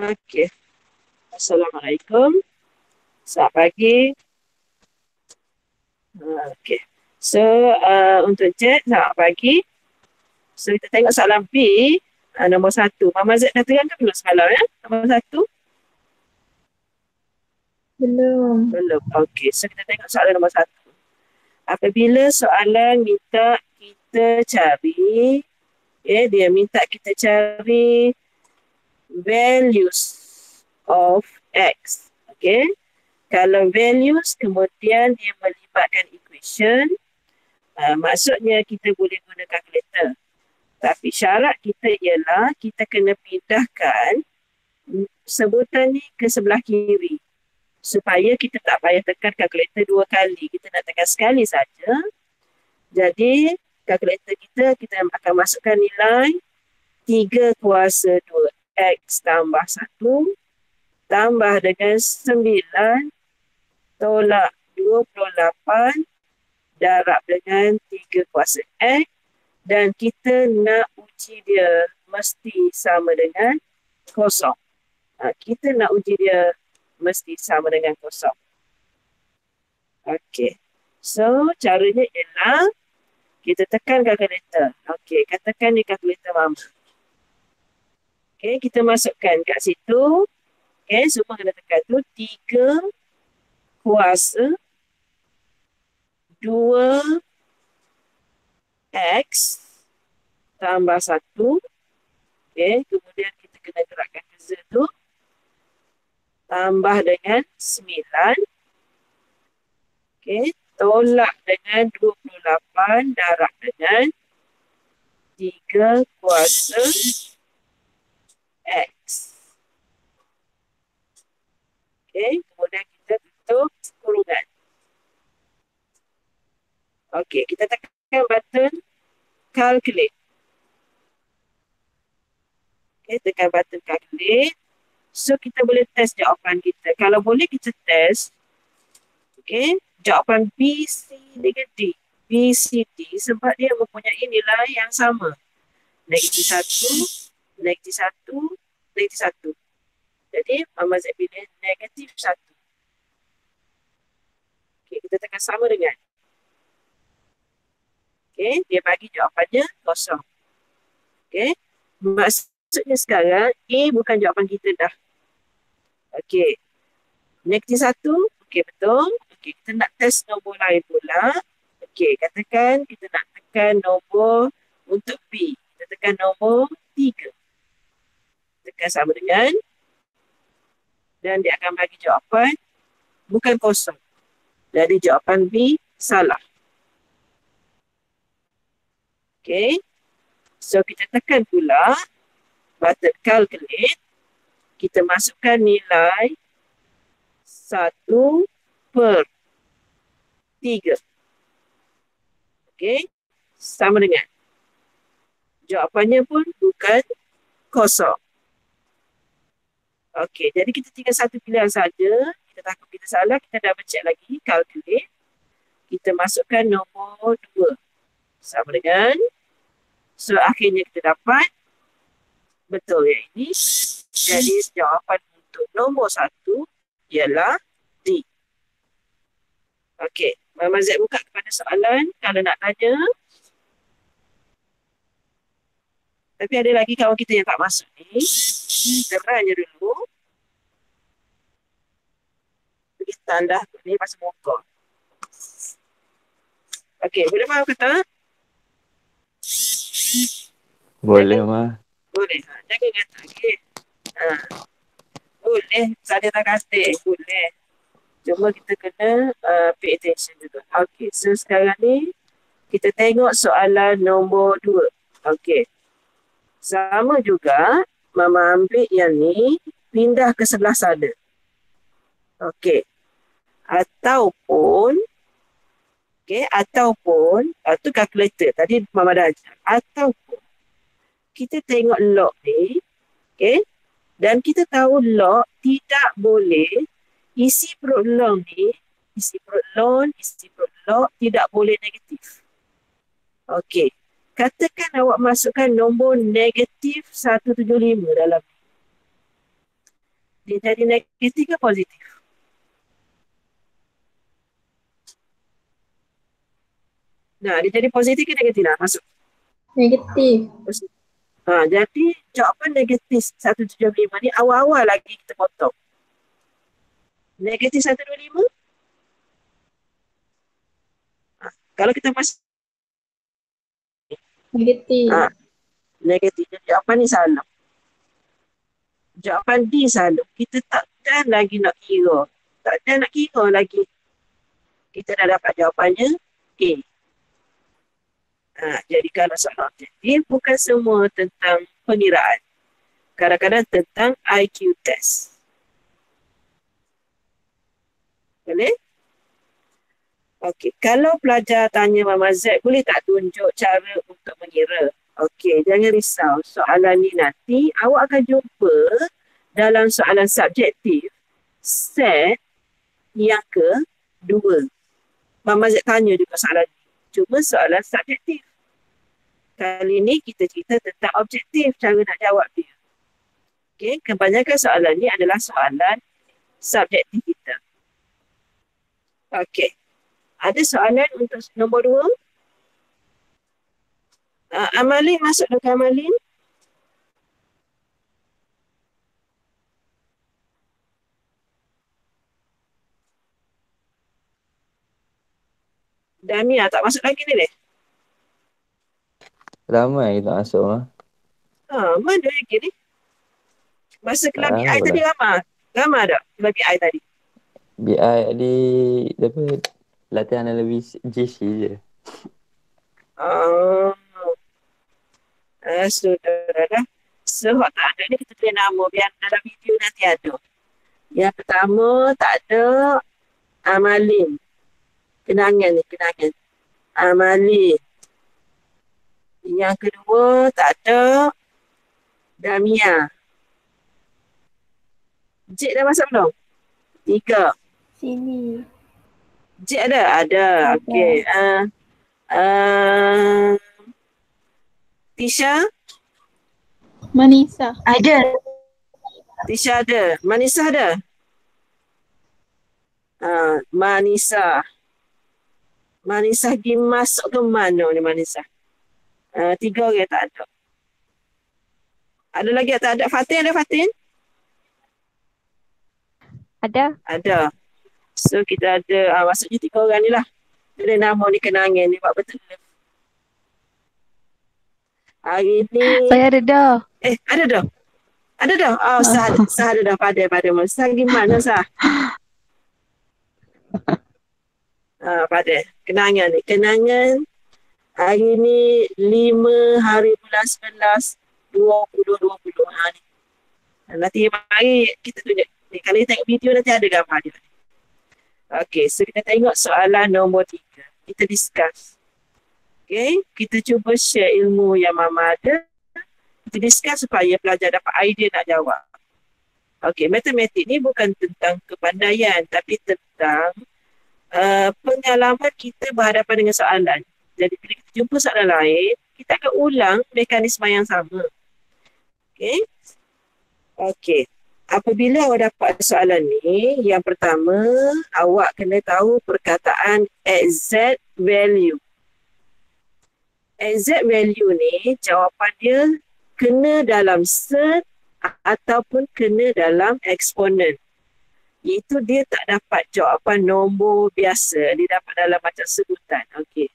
Okey. Assalamualaikum. Selamat pagi. Okey. So, untuk chat, selamat pagi. So, kita tengok soalan B, nombor 1. Mama Z dah terangkan belum semalam ya? Nombor 1? Belum. Belum. Okey. So, kita tengok soalan nombor 1. Apabila soalan minta kita cari, dia minta kita cari values of X. Okay. Kalau values, kemudian dia melibatkan equation, maksudnya kita boleh guna kalkulator. Tapi syarat kita ialah kita kena pindahkan sebutan ni ke sebelah kiri. Supaya kita tak payah tekan kalkulator 2 kali. Kita nak tekan sekali saja. Jadi, kalkulator kita akan masukkan nilai 3 kuasa 2X tambah 1 tambah dengan 9 tolak 28 darab dengan 3 kuasa X dan kita nak uji dia mesti sama dengan kosong. Kita nak uji dia mesti sama dengan kosong. Okey. So, caranya ialah kita tekan kalkulator. Okey, katakan ni kalkulator mama. Okey, kita masukkan kat situ. Okey, semua kena tekan tu. 3 kuasa 2X tambah 1. Okey, kemudian kita kena gerakkan ke Z tu. Tambah dengan 9. Okey, tolak dengan 28 darab dengan 3 kuasa X. Okey, kemudian kita tutup kurungan. Okey, kita tekan button calculate. Okey, tekan button calculate. So, kita boleh test jawapan kita. Kalau boleh, kita test. Okey, jawapan B, C dengan D. B, C, D sebab dia mempunyai nilai yang sama. Negatif 1, negatif 1, negatif 1. Jadi, Mama Z pilih negatif 1. Okey, kita tekan sama dengan. Okey, dia bagi jawapannya kosong. Okey, maksudnya sekarang A bukan jawapan kita dah. Okey, negatif 1, okey betul. Okey, kita nak test nombor lain pula. Okey, katakan kita nak tekan nombor untuk B. Kita tekan nombor 3. Tekan sama dengan. Dan dia akan bagi jawapan bukan kosong. Jadi jawapan B salah. Okay. So kita tekan pula button calculate. Kita masukkan nilai 1/3. Okay. Sama dengan. Jawapannya pun bukan kosong. Okey, jadi kita tinggal satu pilihan saja. Kita takut kita salah, kita double check lagi, calculate. Kita masukkan nombor 2. Sama dengan. So, akhirnya kita dapat betul yang ini. Jadi, jawapan untuk nombor 1 ialah D. Okey, Mama Z buka kepada soalan kalau nak tanya. Tapi ada lagi kawan kita yang tak masuk ni. Terang je dulu. Bagi tanda ni pasal muka. Okey, boleh faham ke tak? Boleh, Ma. Boleh. Jangan kata. Okey. Boleh. Saya tak kata. Boleh. Cuma kita kena pay attention juga. Okey. So, sekarang ni kita tengok soalan nombor 2. Okey. Sama juga, Mama ambil yang ni, pindah ke sebelah sana. Okey. Ataupun, tu kalkulator. Tadi Mama dah ajar. Ataupun, kita tengok log ni, okey. Dan kita tahu log tidak boleh, isi perut log ni, isi perut log tidak boleh negatif. Okey. Katakan awak masukkan nombor negatif 175 dalam ni. Dia jadi negatif ke positif? Nah, dia jadi positif ke negatif? Nah, masuk. Negatif. Jadi jawapan negatif 175 ni awal-awal lagi kita potong. Negatif 125. Kalau kita masih Negatif. negatif, jawapan ni salah. Jawapan D salah. Kita takkan lagi nak kira. Takkan nak kira lagi. Kita dah dapat jawapannya A. Jadi kalau soalan objektif bukan semua tentang pengiraan. Kadang-kadang tentang IQ test. Boleh? Okey, kalau pelajar tanya Mama Z, boleh tak tunjuk cara untuk mengira? Okey, jangan risau. Soalan ni nanti awak akan jumpa dalam soalan subjektif set yang kedua. Mama Z tanya juga soalan ni. Cuma soalan subjektif. Kali ni kita cerita tentang objektif, cara nak jawab dia. Okey, kebanyakan soalan ni adalah soalan subjektif kita. Okey. Ada soalan untuk nombor 2? Amalin, masuk dulu Amalin. Damia tak masuk lagi ni deh. Ramai tak masuk mah. Mana lagi ni? Masa kelas BI Ramai tadi pula. ramai. Ramai tak kelas BI tadi? BI di apa latihan analisis GC je. Sudah dah. So, tak ada ni kita tulis nama biar dalam video nanti ada. Yang pertama tak ada Amalin. Kenangan ni, kenangan. Amalin. Yang kedua tak ada Damia. Jik dah masuk belum? 3. Sini. Jik ada? Ada. Okey. Tisha? Manisa. Ada. Tisha ada. Manisa ada? Manisa. Manisa pergi masuk ke mana ni Manisa? 3 orang tak ada. Ada lagi tak ada? Fatin ada Fatin? Ada. Ada. So kita ada, maksudnya 3 orang ni lah. Dia nama ni kenangan ni buat betul. Hari ni. Saya ada dah. Ada dah? Ada dah? Sah ada dah pada Sah gimana Sah? Pada kenangan ni. Kenangan hari ni 5 hari bulan 11 2020. Ni. Nanti mari kita tunjuk. Kalau kita tengok video nanti ada gambar dia. Okey, so kita tengok soalan nombor 3. Kita discuss. Okey, kita cuba share ilmu yang Mama ada. Kita discuss supaya pelajar dapat idea nak jawab. Okey, matematik ni bukan tentang kepandaian tapi tentang pengalaman kita berhadapan dengan soalan. Jadi bila kita jumpa soalan lain, kita akan ulang mekanisme yang sama. Okey. Okey. Apabila awak dapat soalan ni, yang pertama, awak kena tahu perkataan exact value. Exact value ni, jawapan dia kena dalam set ataupun kena dalam eksponen. Itu dia tak dapat jawapan nombor biasa. Dia dapat dalam macam sebutan. Okey.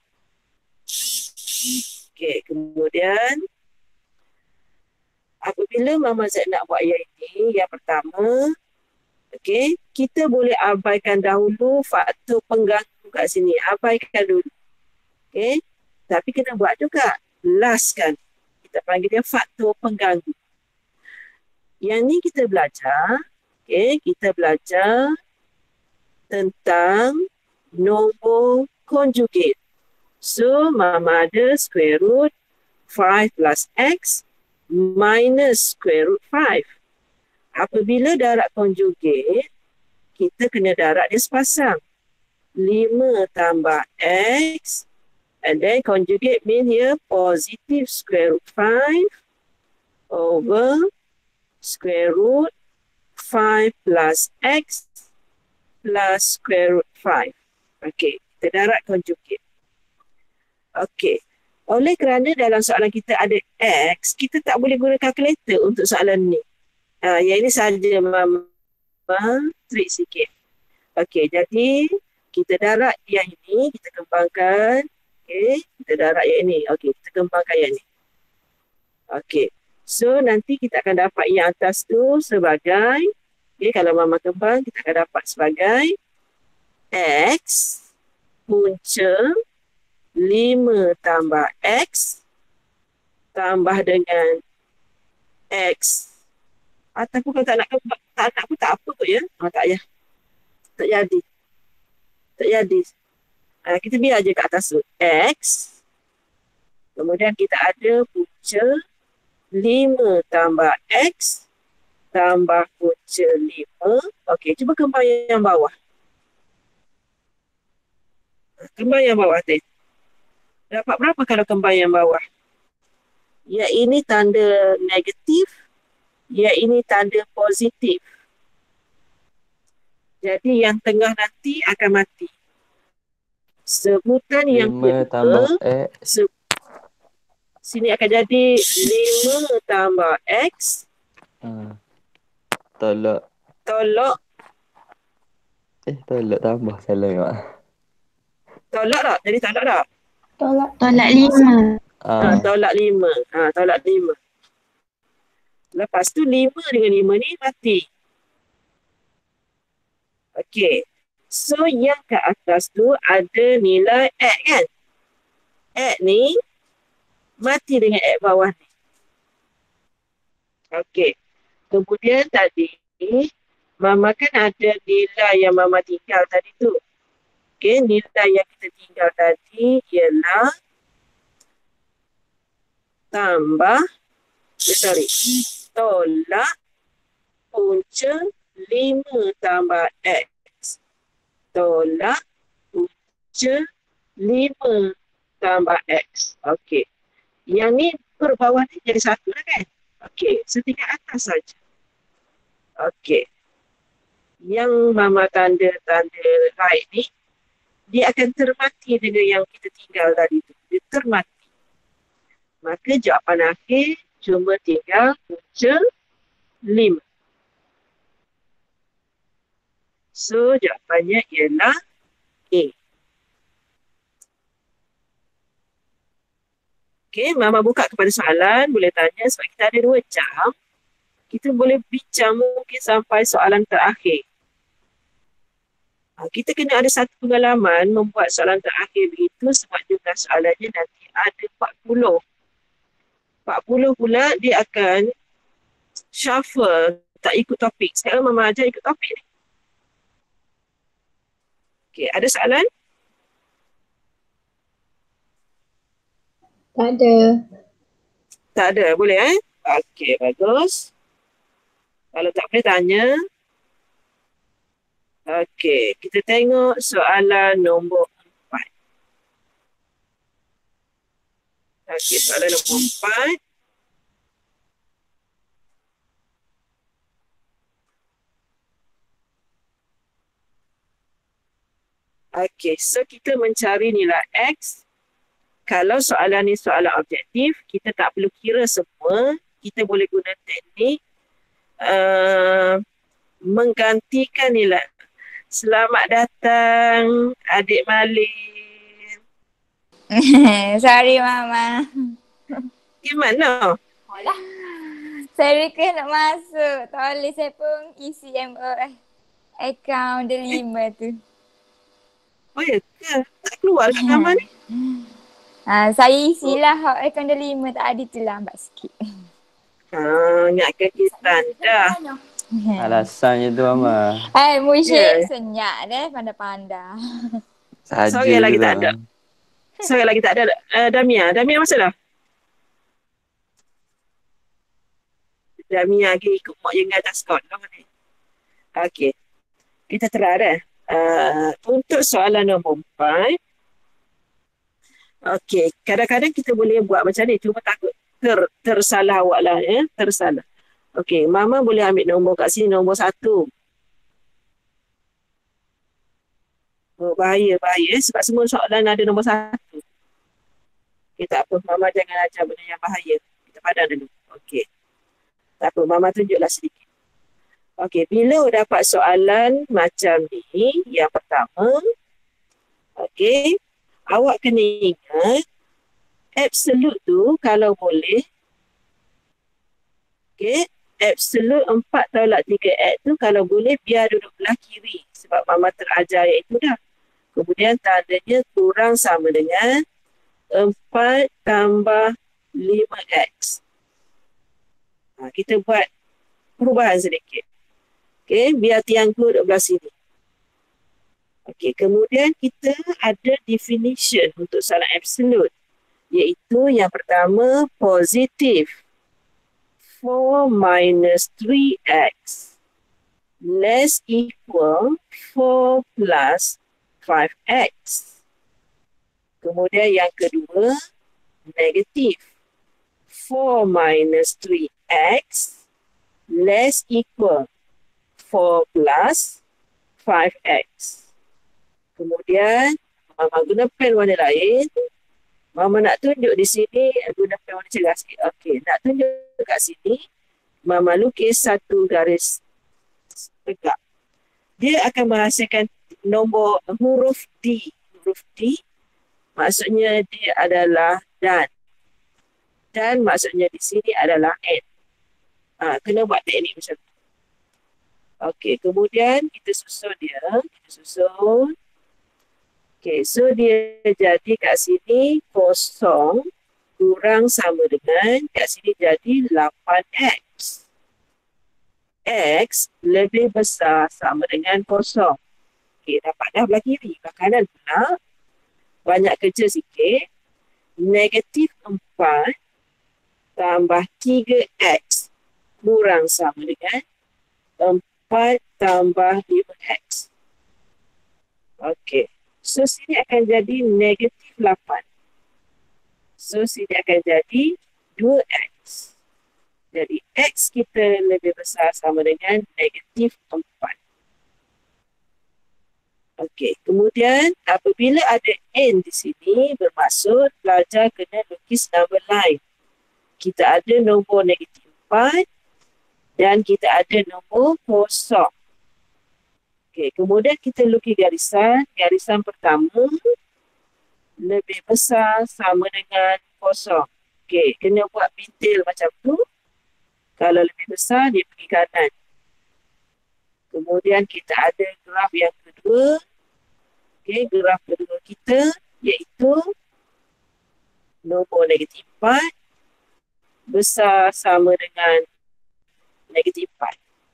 Okey, kemudian apabila Mama Z nak buat yang ini, yang pertama, okey, kita boleh abaikan dahulu faktor pengganggu kat sini. Abaikan dulu. Okey, tapi kena buat juga. Last kan. Kita panggil dia faktor pengganggu. Yang ni kita belajar, okey, kita belajar tentang nombor conjugate. So, Mama ada square root 5 plus X minus square root 5. Apabila darab conjugate, kita kena darab dia sepasang. 5 tambah X and then conjugate mean here positive square root 5 over square root 5 5 plus X plus square root 5. Okey, kita darat conjugate. Okey. Oleh kerana dalam soalan kita ada X, kita tak boleh guna kalkulator untuk soalan ni. Yang ini sahaja Mama trik sikit. Okey, jadi kita darat yang ini, kita kembangkan. Okey, kita darat yang ini. Okey, kita kembangkan yang ini. Okey. So, nanti kita akan dapat yang atas tu sebagai, okay, kalau Mama kembang, kita akan dapat sebagai X punca 5 tambah X tambah dengan X. Ataupun kalau tak nak kembang, tak nak pun tak apa kot ya. Tak payah. Tak jadi. Tak jadi. Kita biar je kat atas tu. X. Kemudian kita ada punca 5 tambah X tambah punca 5. Okey, cuba kembang yang bawah. Kembang yang bawah tu. Dapat berapa kalau kembang yang bawah? Yang ini tanda negatif. Yang ini tanda positif. Jadi yang tengah nanti akan mati. Sebutan yang 5 tambah X. Sini akan jadi 5 tambah X. Tolak. Tolak Tambah. Salah mak. Tolak tak? Jadi tolak tak? Tolak 5. Tolak 5. Tolak 5. Lepas tu 5 dengan 5 ni mati. Okey. So yang kat atas tu ada nilai X kan? X ni mati dengan X bawah ni. Okey. Kemudian tadi Mama kan ada nilai yang Mama tinggal tadi tu. Okey, nilai yang kita tinggal tadi ialah tambah tolak punca 5 tambah X. Tolak punca 5 tambah X. Okey. Yang ni per bawah ni jadi satu lah kan? Okey, setingkat atas saja. Okey. Yang Mama tanda right ni, dia akan termati dengan yang kita tinggal tadi tu. Dia termati. Maka jawapan akhir cuma tinggal punca 5. So, jawapannya ialah A. Okey, Mama buka kepada soalan. Boleh tanya sebab kita ada 2 jam. Kita boleh bincang mungkin sampai soalan terakhir. Kita kena ada satu pengalaman membuat soalan terakhir begitu sebab jumlah soalannya nanti ada 40. 40 pula dia akan shuffle, tak ikut topik. Sekarang Mama ajar ikut topik ni. Okey, ada soalan? Tak ada. Tak ada, boleh Okey, bagus. Kalau tak boleh tanya. Okey, kita tengok soalan nombor 4. Okey, soalan nombor 4. Okey, so kita mencari nilai X. Kalau soalan ni soalan objektif, kita tak perlu kira semua. Kita boleh guna teknik menggantikan nilai. Selamat datang adik Malin. Sorry Mama. Gimana? Saya request nak masuk. Tak boleh saya pun isi account delima tu. Oh ya ke? Tak keluar kat nama ni? Saya isilah account delima, tak ada tu lambat sikit. Ingatkan kita dah. Alasannya tu Mama. Musyik senyap deh, pandai-pandai. Sorry lagi tak ada. Sorry lagi tak ada. Damia masuk dah? Damia lagi ikut mak je dengan atas skot lah ni. Okey. Kita terang untuk soalan nombor 4. Okey. Kadang-kadang kita boleh buat macam ni. Cuma takut tersalah awak lah. Tersalah. Okey, Mama boleh ambil nombor kat sini, nombor 1. Oh, bahaya. Sebab semua soalan ada nombor 1. Okey, tak apa. Mama jangan ajar benda yang bahaya. Kita padam dulu. Okey. Tak apa, Mama tunjuklah sedikit. Okey, bila dapat soalan macam ni, yang pertama, okey, awak kena ingat, absolute tu kalau boleh, okey, absolute 4 tolak 3 X tu kalau boleh biar duduk belah kiri. Sebab Mama terajar ayat itu dah. Kemudian tandanya kurang sama dengan 4 tambah 5X. Kita buat perubahan sedikit. Okey, biar tiangku duduk belah sini. Okey, kemudian kita ada definition untuk soalan absolute. Iaitu yang pertama, positif 4 minus 3x less equal 4 plus 5x. Kemudian yang kedua, negatif 4 minus 3x less equal 4 plus 5x. Kemudian, Mama guna pen warna lain. Mama nak tunjuk di sini, guna pen warna cerah sikit. Okey, nak tunjuk kat sini, Mama lukis satu garis tegak. Dia akan menghasilkan nombor huruf D. Huruf D, maksudnya dia adalah dan. Dan maksudnya di sini adalah N. Kena buat teknik macam tu. Okey, kemudian kita susun dia. Okey, so dia jadi kat sini kosong kurang sama dengan, kat sini jadi 8X. X lebih besar sama dengan kosong. Okey, dapat dah belah kiri. Belah kanan pula, banyak kerja sikit. Negatif 4 tambah 3X kurang sama dengan 4 tambah 5X. Okey. So, sini akan jadi negatif 8. So, sini akan jadi 2X. Jadi, X kita lebih besar sama dengan negatif 4. Okey. Kemudian, apabila ada N di sini, bermaksud pelajar kena lukis number line. Kita ada nombor negatif 4. Dan kita ada nombor kosong. Okey, kemudian kita lukis garisan. Garisan pertama lebih besar sama dengan kosong. Okey, kena buat bintil macam tu. Kalau lebih besar, dia pergi kanan. Kemudian kita ada graf yang kedua. Okey, graf kedua kita iaitu nombor negatif 4 besar sama dengan negatif 4.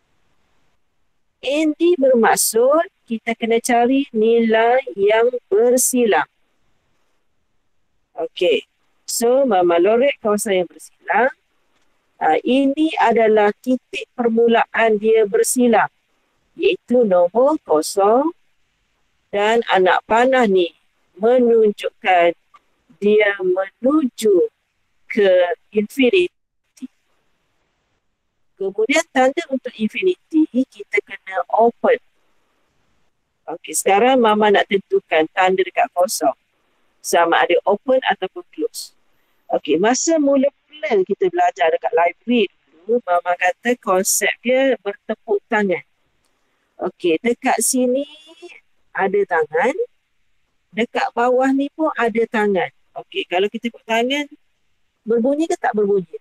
ND bermaksud kita kena cari nilai yang bersilang. Okey. So, Mama lorek kawasan yang bersilang. Ini adalah titik permulaan dia bersilang. Iaitu nombor kosong. Dan anak panah ni menunjukkan dia menuju ke infinity. Kemudian tanda untuk infinity kita kena open. Okey, sekarang Mama nak tentukan tanda dekat kosong. Sama ada open ataupun close. Okey, masa mula-mula kita belajar dekat library dulu, Mama kata konsep dia bertepuk tangan. Okey, dekat sini ada tangan. Dekat bawah ni pun ada tangan. Okey, kalau kita tepuk tangan, berbunyi ke tak berbunyi?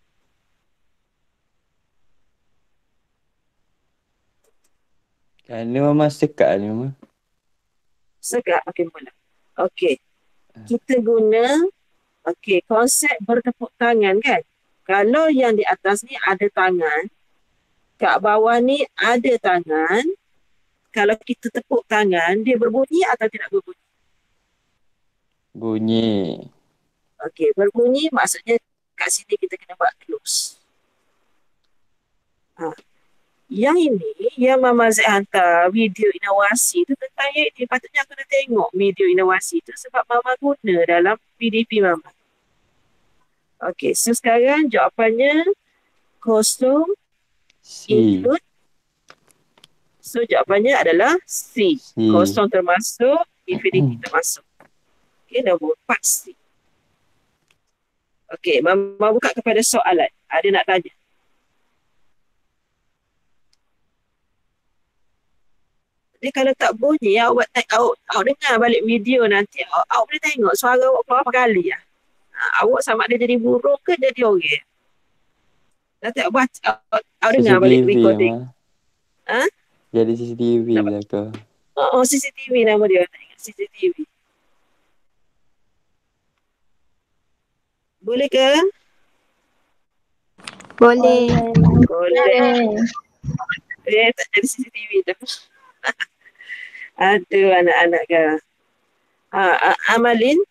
Kerana Mama sekat ni Mama. Sekat makin mula. Okey. Kita guna konsep bertepuk tangan kan. Kalau yang di atas ni ada tangan, kat bawah ni ada tangan. Kalau kita tepuk tangan, dia berbunyi atau tidak berbunyi? Bunyi. Okey, berbunyi maksudnya kat sini kita kena buat close. Yang ini, yang Mama Z hantar video inovasi tu tentang yang ini. Patutnya aku nak tengok video inovasi tu sebab Mama guna dalam PDP Mama. Okey, so sekarang jawapannya kosong C. Include. So jawapannya adalah C. Kosong termasuk, infinity termasuk. Okay, nombor 4 C. Okay, Mama buka kepada soalan. Ada nak tanya? Jadi kalau tak bunyi, awak dengar balik video nanti, awak boleh tengok suara awak berapa kali ya. Awak sama ada jadi burung ke jadi orang. Nanti awak baca, awak dengar balik recording. Ha? Jadi CCTV lah ke? Oh, CCTV nama dia. Tengok CCTV. Boleh ke? Boleh. Boleh. Tak jadi CCTV tu. Aduh, anak-anak ke. Amalin.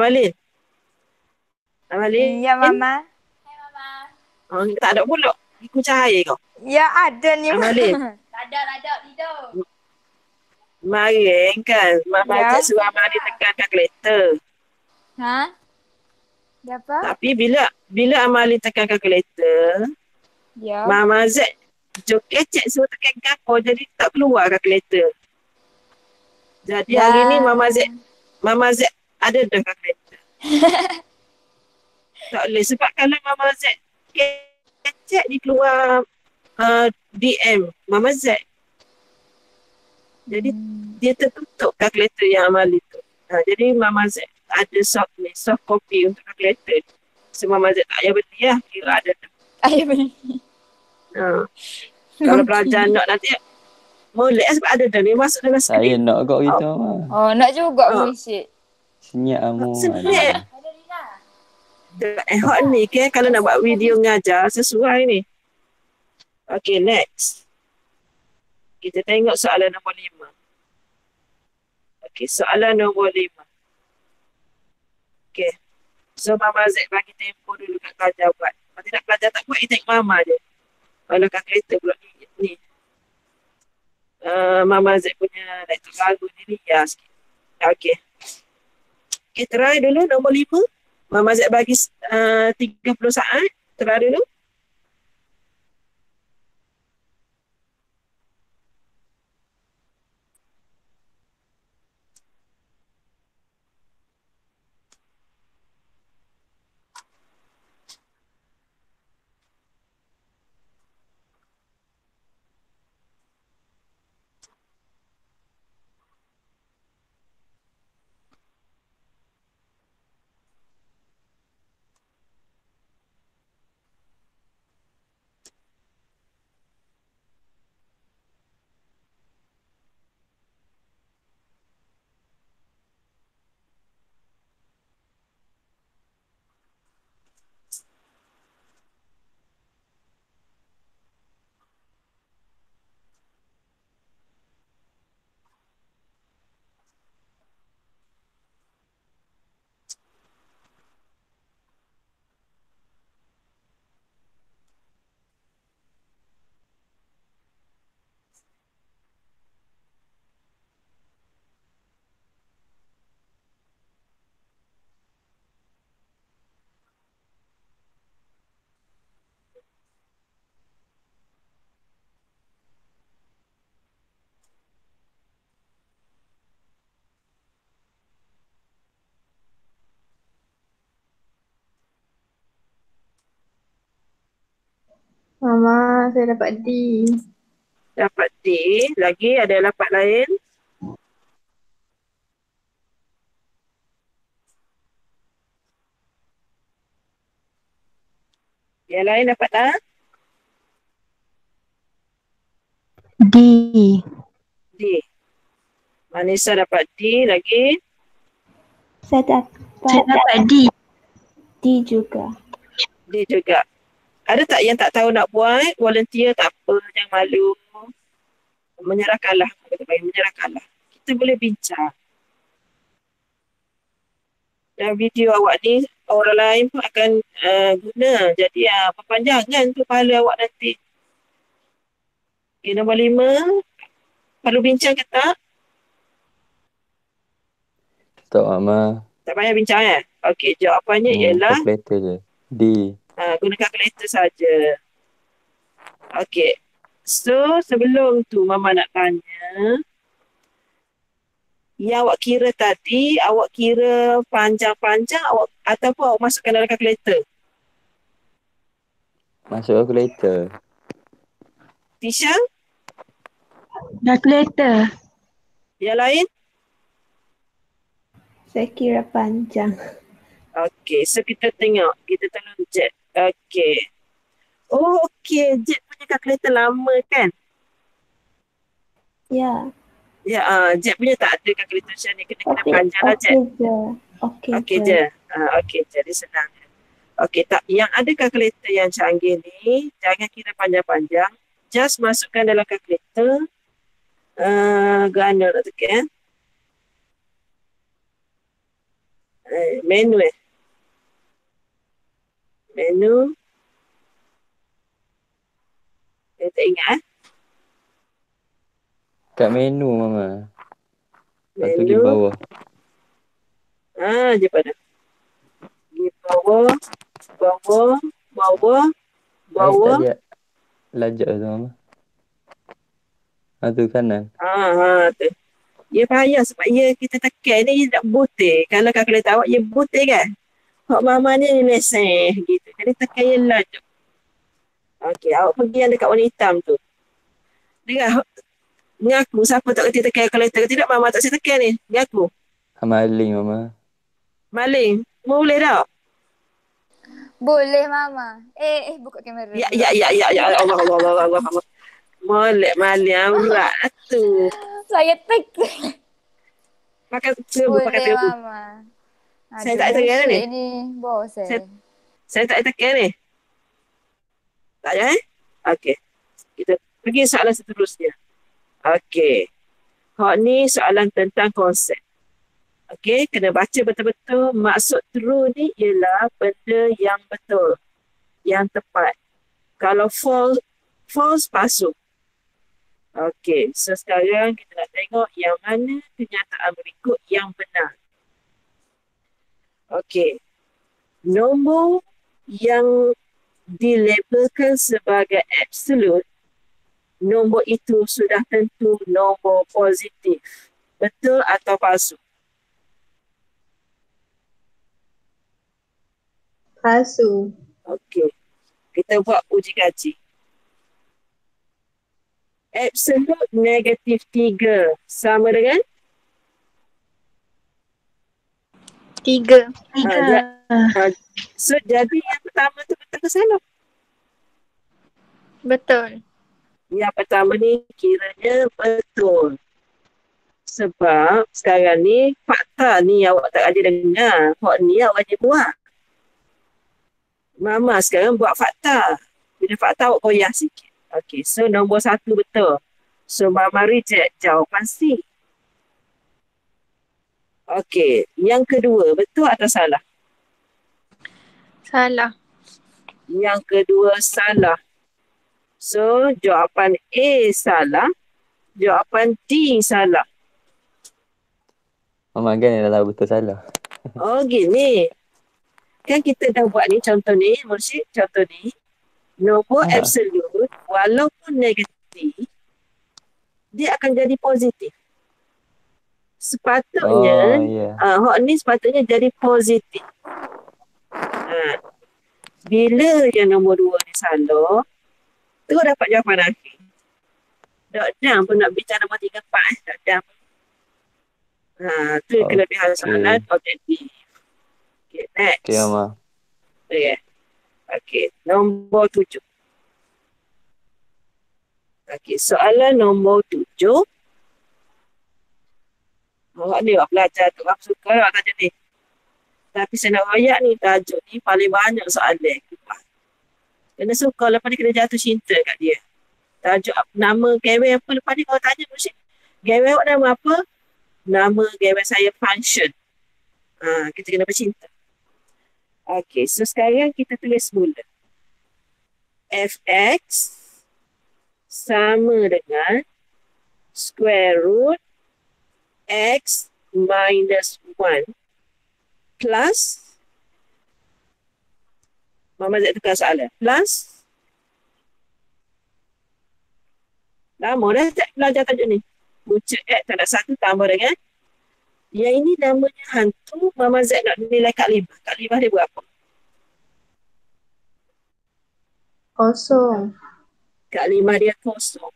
Ya, Mama. Hai, Mama. Oh, tak ada pula. Ikut cahaya kau. Ya, ada ni. Amalin. Ada, tidur. Kemarin kan, Mama ajak suruh Amalin tekan kalkulator. Ha? Apa? Tapi bila Amalin tekan kalkulator, Mama Z joget suruh tekan kapal, jadi tak keluar kalkulator. Jadi hari ni Mama Z ada dah kalkulator. Tak boleh sebab kalau Mama Z kecek dia keluar DM Mama Z. Jadi dia tertutup kalkulator yang Amalin tu. Jadi Mama Z ada soft copy untuk kalkulator. So Mama Z tak payah beli lah, kira ada tu. Ayah beli. Kalau pelajar nak nanti boleh sebab ada dah ni masuk dalam Saya skrip. nak kat kita mah. Oh, nak juga musik. Senyap kamu. Senyap. Hot ni ke kalau nak buat video ngajar sesuai ni. Okay, next. Kita tengok soalan nombor 5. Okay, soalan nombor 5. Okay. So Mama Z bagi tempoh dulu kat pelajar buat. Kalau tidak pelajar tak buat, tengok Mama je. Kalau kalkulator pula ni. Mama Z punya laptop baru ni ya sikit. Okay. Okay, try dulu nombor 5. Mama Z bagi 30 saat. Try dulu. Mama, saya dapat D. Dapat D. Lagi ada lapat lain. Yang lain dapat tak? D. D. Manisa dapat D lagi. Saya dapat D. D juga. D juga. Ada tak yang tak tahu nak buat? Volunteer tak apa, jangan malu. Menyerahkanlah. Menyerahkanlah. Kita boleh bincang. Dan video awak ni orang lain pun akan guna. Jadi perpanjangan tu pahala awak nanti. Okay, nombor 5. Perlu bincang ke tak? Tak Mama. Tak payah bincang kan? Okey, jawapannya ialah Kalkulator je. D. guna kalkulator saja. Okey. So, sebelum tu Mama nak tanya, yang awak kira tadi, awak kira panjang-panjang ataupun awak masukkan dalam kalkulator? Masuk calculator. Tisha, Calculator. yang lain? Saya kira panjang. Okey, so kita tengok. Kita tolong Jet. Okey. Oh, okey. Jet punya kalkulator lama kan? Ya. Ya, Jet punya tak ada kalkulator macam ni. Kena Tapi panjang lah, Jet. okey je. Okey Okey je. je. Okey, jadi senang. Okey, tak. Yang ada kalkulator yang canggih ni, jangan kira panjang-panjang. Just masukkan dalam kalkulator. Gana nak tekan. Menu Menu. Tak ingat Kat menu Mama. Lepas tu pergi Menu. bawah. Je pada. Pergi bawah. Tajak lajak tu Mama. Tu kanan. Tu. Ia payah sebab kita tekan ni dia tak butir. Kalau kalkulator awak ia butir kan. Hak Mama ni lesen gitu. Jadi tekan ia laju. Okey, awak pergi yang dekat warna hitam tu. Dengar, mengaku siapa tak kerti tekan kalkulator ke tidak, Mama tak saya tekan ni. Mengaku. Maling Mama. Maling. Boleh tak? Boleh Mama. Buka kamera. Ya. Allah. Molek maling berat lah tu. Saya tekan. Pakai terbuk. Boleh Mama. Saya tak tekan ni. Ni bosan. Saya tak tekan ni. Tak ya? Okey. Kita pergi soalan seterusnya. Okey. Hak ni soalan tentang konsep. Okey, kena baca betul-betul. Maksud true ni ialah benda yang betul. Yang tepat. Kalau false palsu. Okey, so sekarang kita nak tengok yang mana kenyataan berikut yang benar. Okey. Nombor yang dilabelkan sebagai absolute, nombor itu sudah tentu nombor positif. Betul atau palsu? Palsu. Okey. Kita buat uji kaji. Absolute negatif 3 sama dengan? 3. So, jadi yang pertama tu betul ke salah? Betul. Yang pertama ni kiranya betul. Sebab sekarang ni fakta ni awak tak ada dengar. Hak ni awak wajib buat. Mama sekarang buat fakta. Bila fakta awak goyah sikit. Okey, so nombor 1 betul. So Mama reject jawapan C. Okey, yang kedua betul atau salah? Salah. Yang kedua salah. So jawapan A salah. Jawapan D salah. Mama kan dah tahu betul salah. Oh gini. Kan kita dah buat ni contoh ni, Mursyid, contoh ni. Nombor absolute walaupun negatif, dia akan jadi positif. Sepatutnya, hak ni sepatutnya jadi positif. Bila yang nombor 2 ni salah, tu dapat jawapan akhir. Tak dam pun nak bincang nombor 3, 4. Tak dam. Tu kelebihan soalan objektif. Okay, next. Okay, Mama. Okay. Okey, nombor 7. Okey, soalan nombor 7. Awak ni awak belajar tu. Aku suka awak tajuk ni. Tapi saya nak rayak ni, tajuk ni paling banyak soalan. Kena suka, lepas ni kena jatuh cinta kat dia. Tajuk nama gawe apa lepas ni kalau tanya mesti. Gawe awak nama apa? Nama gawe saya function. Kita kena bercinta. Okey, so sekarang kita tulis mula. Fx sama dengan square root x minus 1 plus, Mama Zek tukar soalan, plus Lama dah tak belajar tajuk ni. Punca X tanda 1 tambah dengan. Yang ini namanya hantu. Mama Z nak nilai kalimah. Kalimah dia berapa? Kosong. Kalimah dia kosong.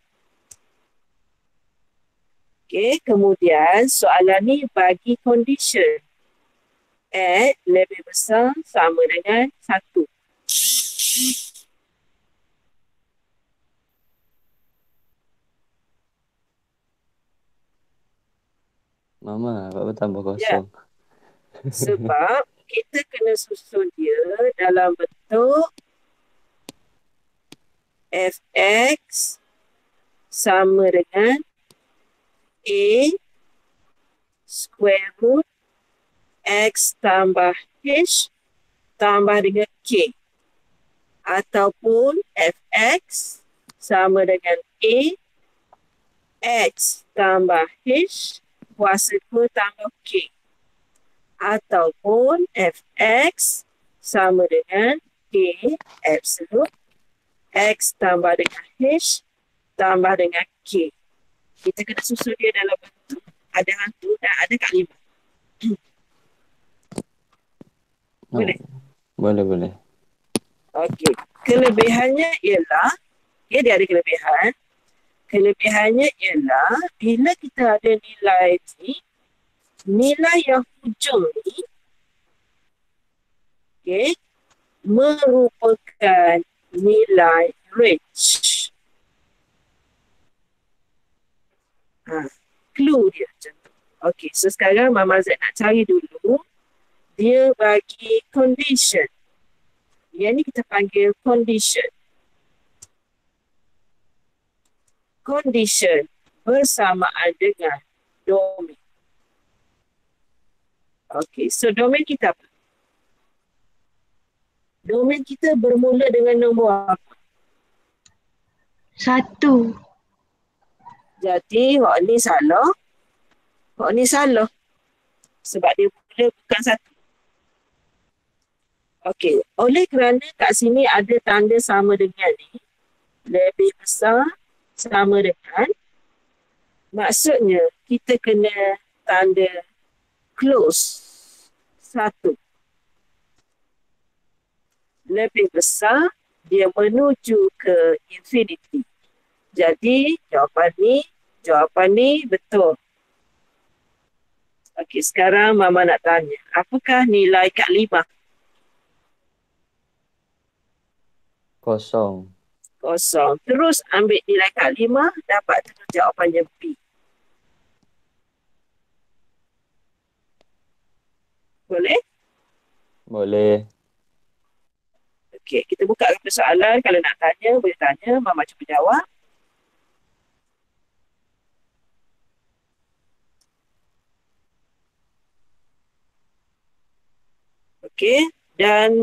Okey, kemudian soalan ni bagi condition. X lebih besar sama dengan 1. Mama, apa tambah Ya, kosong? sebab kita kena susun dia dalam bentuk fx sama dengan a square root x tambah h tambah dengan k. Ataupun fx sama dengan a x tambah h kuasa 2 tambah k. Ataupun fx sama dengan a absolute x tambah dengan h tambah dengan k. Kita kena susun dia dalam bentuk ada hantu dan ada kalimah. Boleh? Boleh. Okey. Kelebihannya ialah, dia ada kelebihan. Kelebihannya ialah bila kita ada nilai ni, nilai yang hujung ni, okey, merupakan nilai range. Clue dia macam tu. Okey, so sekarang Mama Z nak cari dulu. Dia bagi condition. Yang ni kita panggil condition. Condition bersamaan dengan domain. Okey, so domain kita apa? Domain kita bermula dengan nombor apa? 1. Jadi, hak ni salah. Hak ni salah. Sebab dia mula bukan 1. Okey, oleh kerana kat sini ada tanda sama dengan ni, lebih besar sama dengan, maksudnya kita kena tanda close 1. Lebih besar, dia menuju ke infinity. Jadi, jawapan ni betul. Okey, sekarang Mama nak tanya, apakah nilai kalimah? Kosong. Kosong. Terus ambil nilai kalimah, dapat terus jawapannya B. Boleh? Boleh. Okey, kita buka persoalan. Kalau nak tanya, boleh tanya. Mama cuba jawab. Okey, dan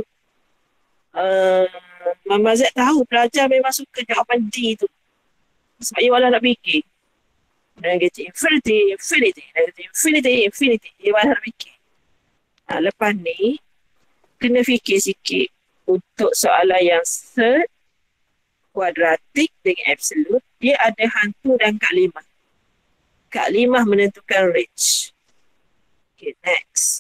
Mama Z tahu pelajar memang suka jawapan D tu. Sebab ia malah nak fikir. Negative infinity. Negative infinity. Ia malah nak fikir. Lepas ni, kena fikir sikit untuk soalan yang third, kuadratik dengan absolute, dia ada hantu dan kalimah. Kalimah menentukan range. Okay, next.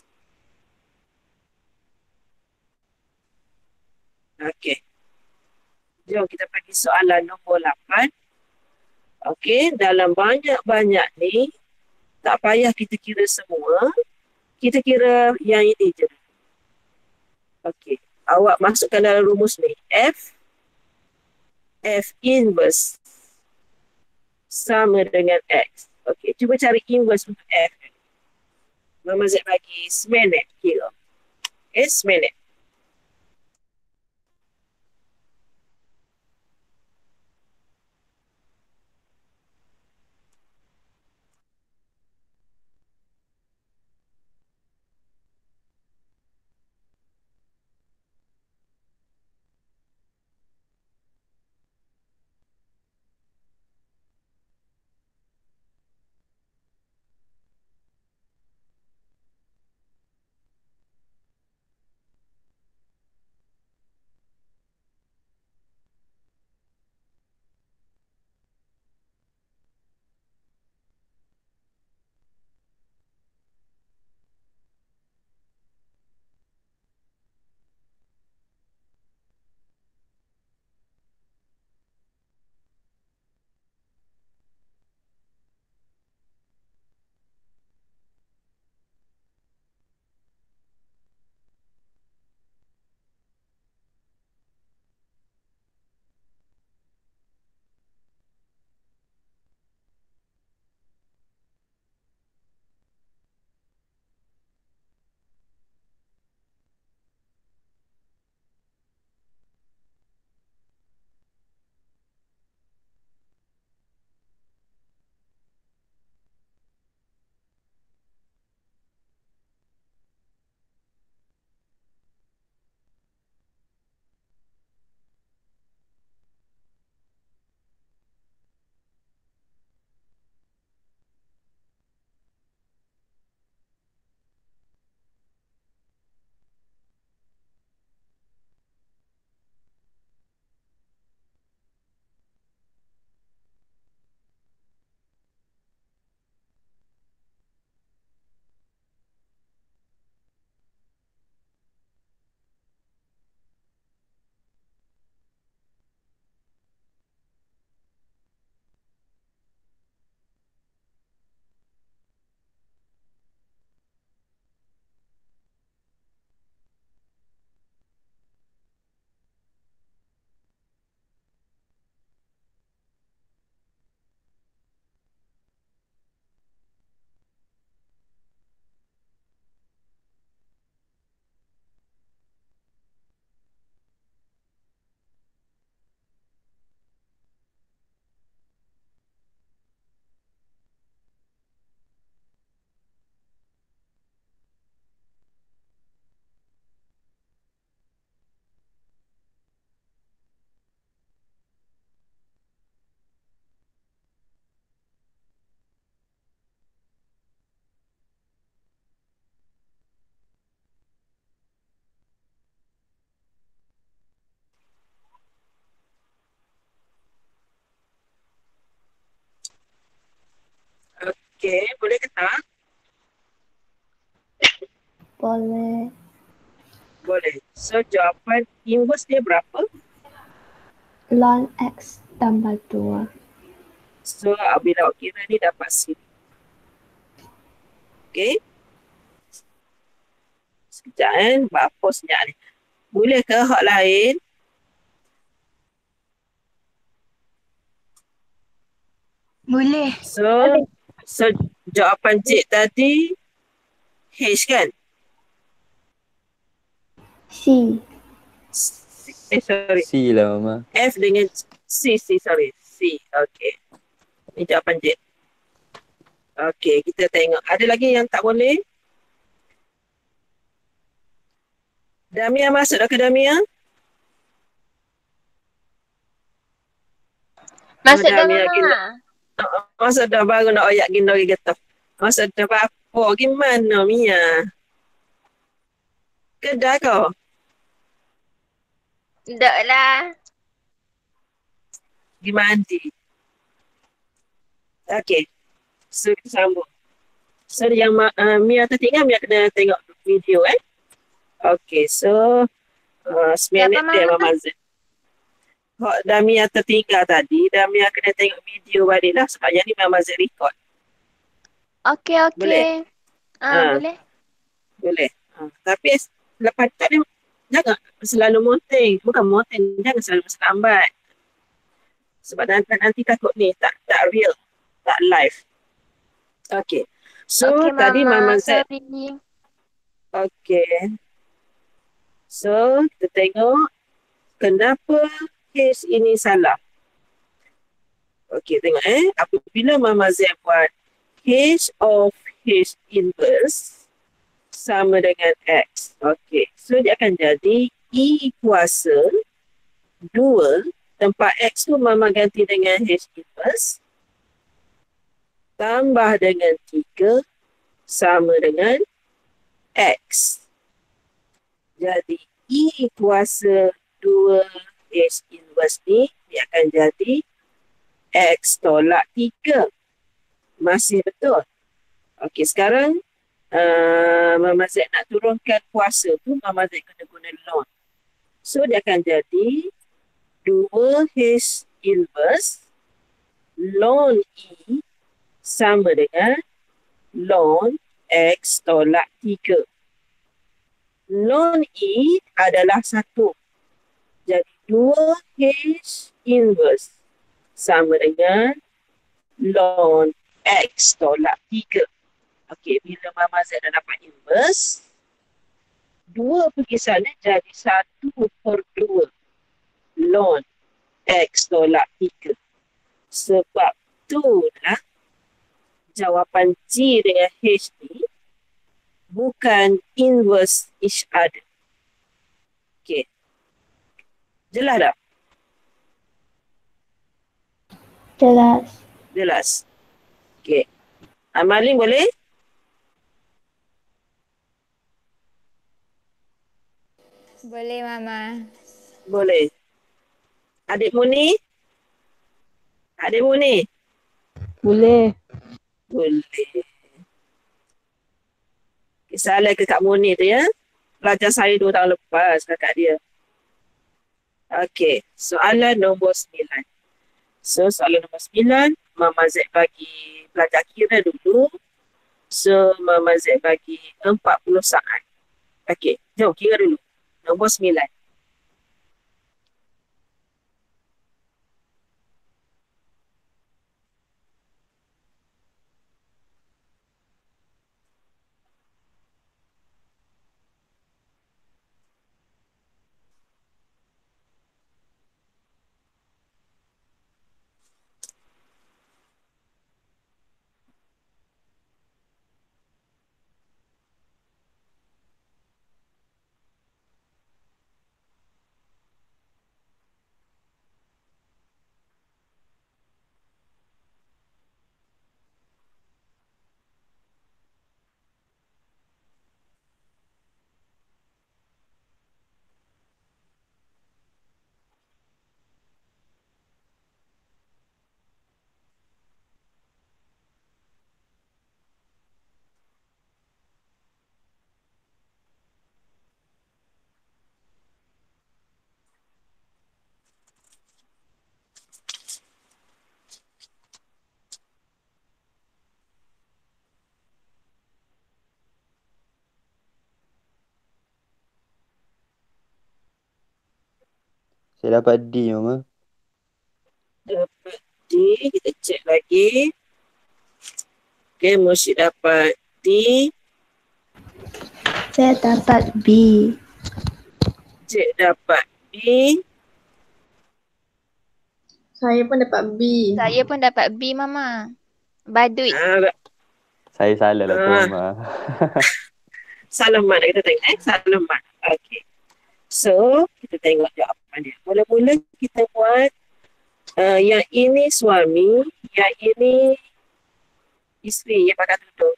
Okay. Jom kita pergi soalan nombor 8. Okay, dalam banyak-banyak ni, tak payah kita kira semua. Kita kira yang ini je. Okay. Awak masukkan dalam rumus ni. F inverse sama dengan X. Okay, cuba cari inverse untuk F. Mama Z bagi seminit kira. Okay, seminit. Okey, boleh ke tak? Boleh. Boleh. So, jawapan inverse dia berapa? Ln X tambah 2. So, bila awak kira ni dapat sini. Okey. Sekejap berapa senyap ni. Boleh ke hak lain? Boleh. So jawapan cik tadi H kan? C. Sorry. C lah Mama. F dengan C, sorry. C, okey. Ini jawapan cik. Okey, kita tengok. Ada lagi yang tak boleh? Damia masuk dah ke Damia? Masuk dah Damia Mama. Masuk dah baru nak oyak gino gitu. Masuk dah apa? Gimana Mia? Kedai kau? Tak lah. Pergi mandi. Okey. So kita sambung. So yang Mia tertinggal, Mia kena tengok video Okey, so 9 minit dia Mama Z. Hak Damia tertinggal tadi, Damia kena tengok video balik lah sebab yang ni Mama Z record. Okey. Boleh? Boleh. Boleh. Tapi lepas tu dia jangan selalu monteng. Bukan monteng, jangan selalu lambat. Sebab nanti takut ni tak real, tak live. Okey. So tadi Mama Z. Sorry. Okey. So kita tengok kenapa case ini salah. Okey, tengok apabila Mama Z buat H of H inverse sama dengan X. Okey, so dia akan jadi E kuasa 2 tempat X tu Mama ganti dengan H inverse tambah dengan 3 sama dengan X. Jadi E kuasa 2 H inverse ni dia akan jadi X tolak 3. Masih betul. Okey, sekarang Mama Z nak turunkan kuasa tu, Mama Z kena guna ln. So dia akan jadi 2H inverse ln E sama dengan ln X tolak 3. Ln E adalah 1. Jadi 2H inverse sama dengan ln X tolak 3. Okey, bila Mama Z dah dapat inverse, 2 pergi sana jadi 1/2 ln X tolak 3. Sebab tu lah jawapan G dengan H ni bukan inverse each other. Okey. Jelas tak? Jelas. Okey. Amalin boleh? Boleh Mama. Boleh. Adik Muni? Boleh. Boleh. Salah ke Kak Muni tu ya? Pelajar saya 2 tahun lepas kakak dia. Okey, soalan nombor 9. So, soalan nombor 9, Mama Z bagi pelajar kira dulu. So, Mama Z bagi 40 saat. Okey, jom kira dulu. Nombor 9. Saya dapat D, Mama. Dapat D. Kita cek lagi. Okay, Mursyid dapat D. Saya dapat B. Cik dapat B. Saya pun dapat B. Saya pun dapat B, Mama. Badut. Saya salah lah tu, Ah. Mama. Salaman kita tengok. Salaman. Okay. So, kita tengok jawapan dia. Mula-mula kita buat yang ini suami, yang ini isteri yang pakai tudung.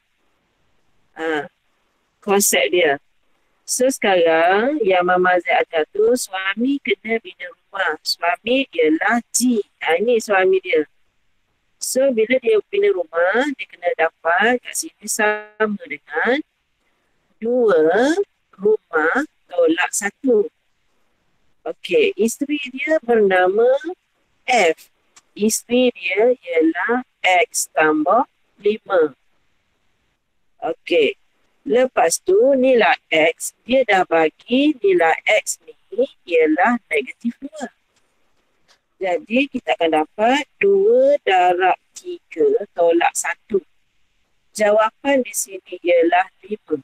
Konsep dia. So, sekarang yang Mama Z ajar tu, suami kena bina rumah. Suami ialah G. Ini suami dia. So, bila dia bina rumah, dia kena dapat kat sini sama dengan 2 rumah tolak 1. Okey, isteri dia bernama F. Isteri dia ialah X tambah 5. Okey. Lepas tu nilai X, dia dah bagi nilai X ni ialah negatif 2. Jadi kita akan dapat 2 darab 3 tolak 1. Jawapan di sini ialah 5.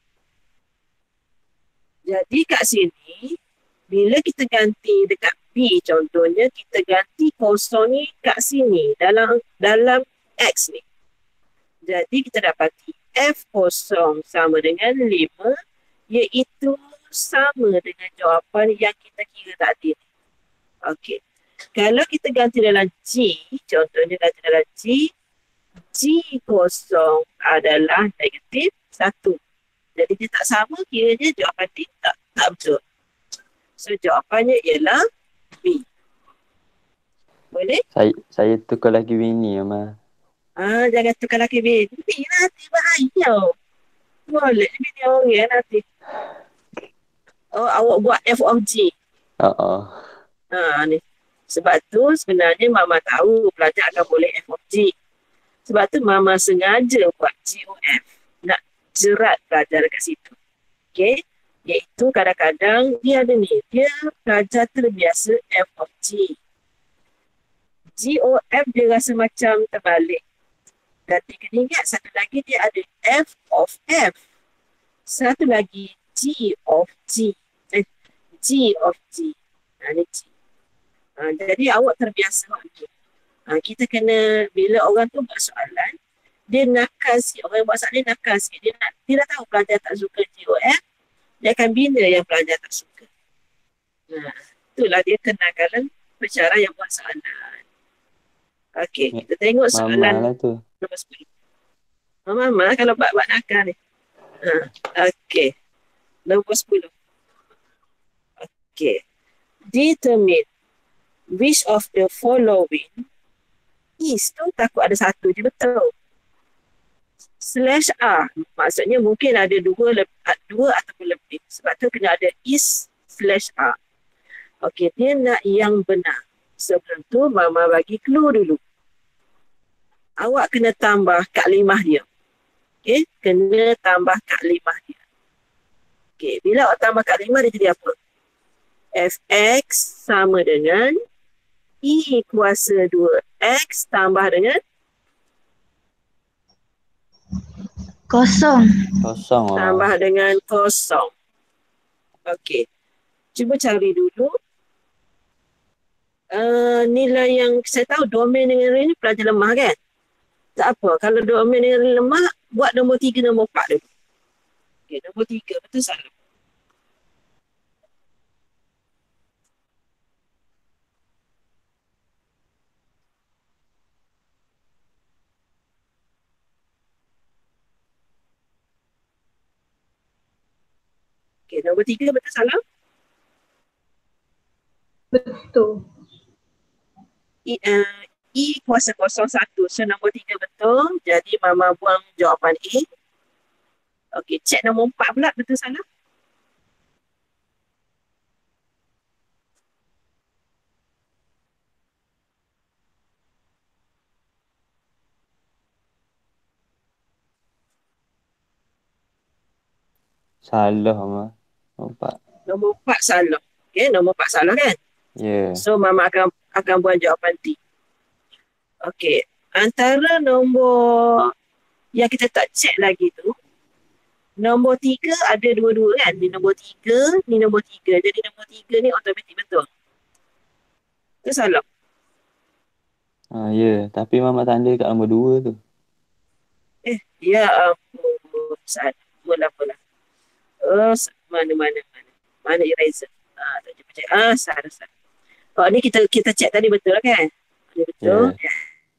Jadi kat sini, bila kita ganti dekat B contohnya, kita ganti kosong ni kat sini dalam X ni. Jadi kita dapati F kosong sama dengan 5, iaitu sama dengan jawapan yang kita kira tadi. Okey. Kalau kita ganti dalam G, contohnya ganti dalam G, G kosong adalah negatif 1. Jadi dia tak sama, kiranya jawapan dia tak betul. So jawapannya ialah B. Boleh? Saya tukar lagi bini, Mama. Jangan tukar laki bini nanti bahaya. Boleh bini orang nanti. Oh, awak buat F of G. Ni. Sebab tu sebenarnya Mama tahu pelajar akan boleh F of G. Sebab tu Mama sengaja buat G of F. Nak jerat pelajar dekat situ. Okey? Iaitu kadang-kadang dia ada ni. Dia pelajar terbiasa F of G. G of F dia rasa macam terbalik. Dan kena ingat satu lagi dia ada F of F. Satu lagi G of G. G of G. Ni G. Jadi awak terbiasa waktu. Kita kena, bila orang tu buat soalan, dia nakal sikit. Orang yang buat soalan dia nakal sikit. Dia dah tahu pelajar tak suka G of F. Dia akan bina yang pelajar tak suka. Itulah dia kenakalan pencara yang buat soalan. Okey, kita tengok soalan. Mama lah tu. Nombor 10. Mama kalau buat nakal ni. Okey. Nombor 10. Okey. Determine which of the following is tu takut ada satu je betul. /R. Maksudnya mungkin ada dua ataupun lebih. Sebab tu kena ada is/R. Okey, dia nak yang benar. Sebelum tu Mama bagi clue dulu. Awak kena tambah kalimah dia. Okey, kena tambah kalimah dia. Okey, bila awak tambah kalimah dia jadi apa? Fx sama dengan I kuasa 2x tambah dengan Kosong. Kosong, Mama. tambah dengan kosong. Okey. Cuba cari dulu. Nilai yang saya tahu domain dengan range ni pelajar lemah kan? Tak apa. Kalau domain dengan range lemah, buat nombor 3, nombor 4 dulu. Okey, nombor 3. Betul salah? Okey, nombor 3 betul salah? Betul. I kuasa 01. So nombor 3 betul. Jadi Mama buang jawapan A. Okey, cek nombor 4 pula betul salah? Salah, Mama. Nampak. Nombor 4 salah. Okey, nombor 4 salah kan? Ya. So, Mama akan buat jawapan D. Okey. Antara nombor yang kita tak check lagi tu, nombor 3 ada dua-dua kan? Ni nombor 3, ni nombor 3. Jadi nombor 3 ni automatik betul. Itu salah. Ya. Tapi Mama tanda kat nombor 2 tu. Ya ampun. Salah pula. Mana. Mana eraser? Tak jumpa. Salah. Oh, ni kita check tadi betul kan? Ni betul. Ya.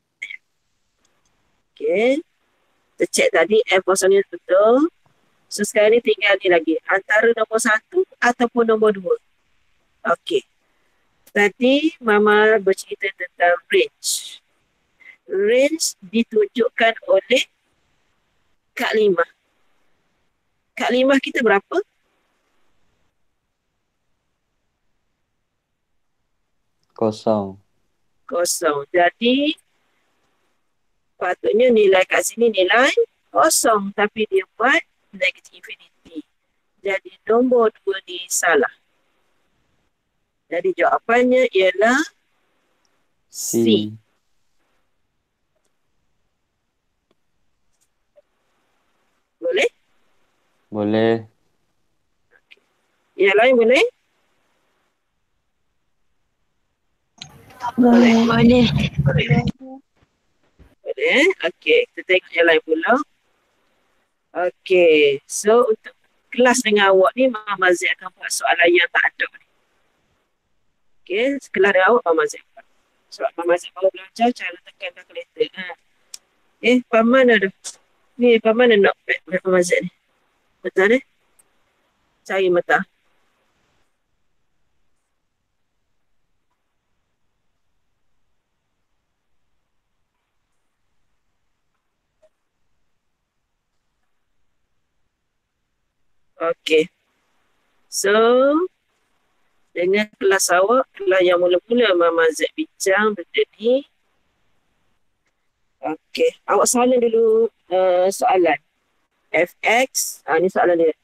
Okey. Kita check tadi F kosong ni betul. So sekarang ni tinggal ni lagi. Antara nombor 1 ataupun nombor 2. Okey. Tadi Mama bercerita tentang range. Range ditunjukkan oleh Kak Limah. Kak Limah kita berapa? Kosong. Jadi patutnya nilai kat sini nilai kosong. Tapi dia buat negative infinity. Jadi nombor 2 ni salah. Jadi jawapannya ialah C. Boleh? Boleh. Yang lain boleh? Boleh. Boleh. Okey, kita tengok yang lain pula. Okey, so untuk kelas dengan awak ni, Mama Z akan buat soalan yang tak ada ni. Okey, kelas dengan awak Mama Z buat. Sebab Mama Z baru belajar cara tekan kalkulator. Paman ada. Ni paman ada nak Mama Z ni. Betul ni? Cari mata. Okey. So, dengan kelas awak, kelas yang mula-mula Mama Z bincang benda ni. Okey. Awak soalan dulu soalan. Fx, ni soalan dia.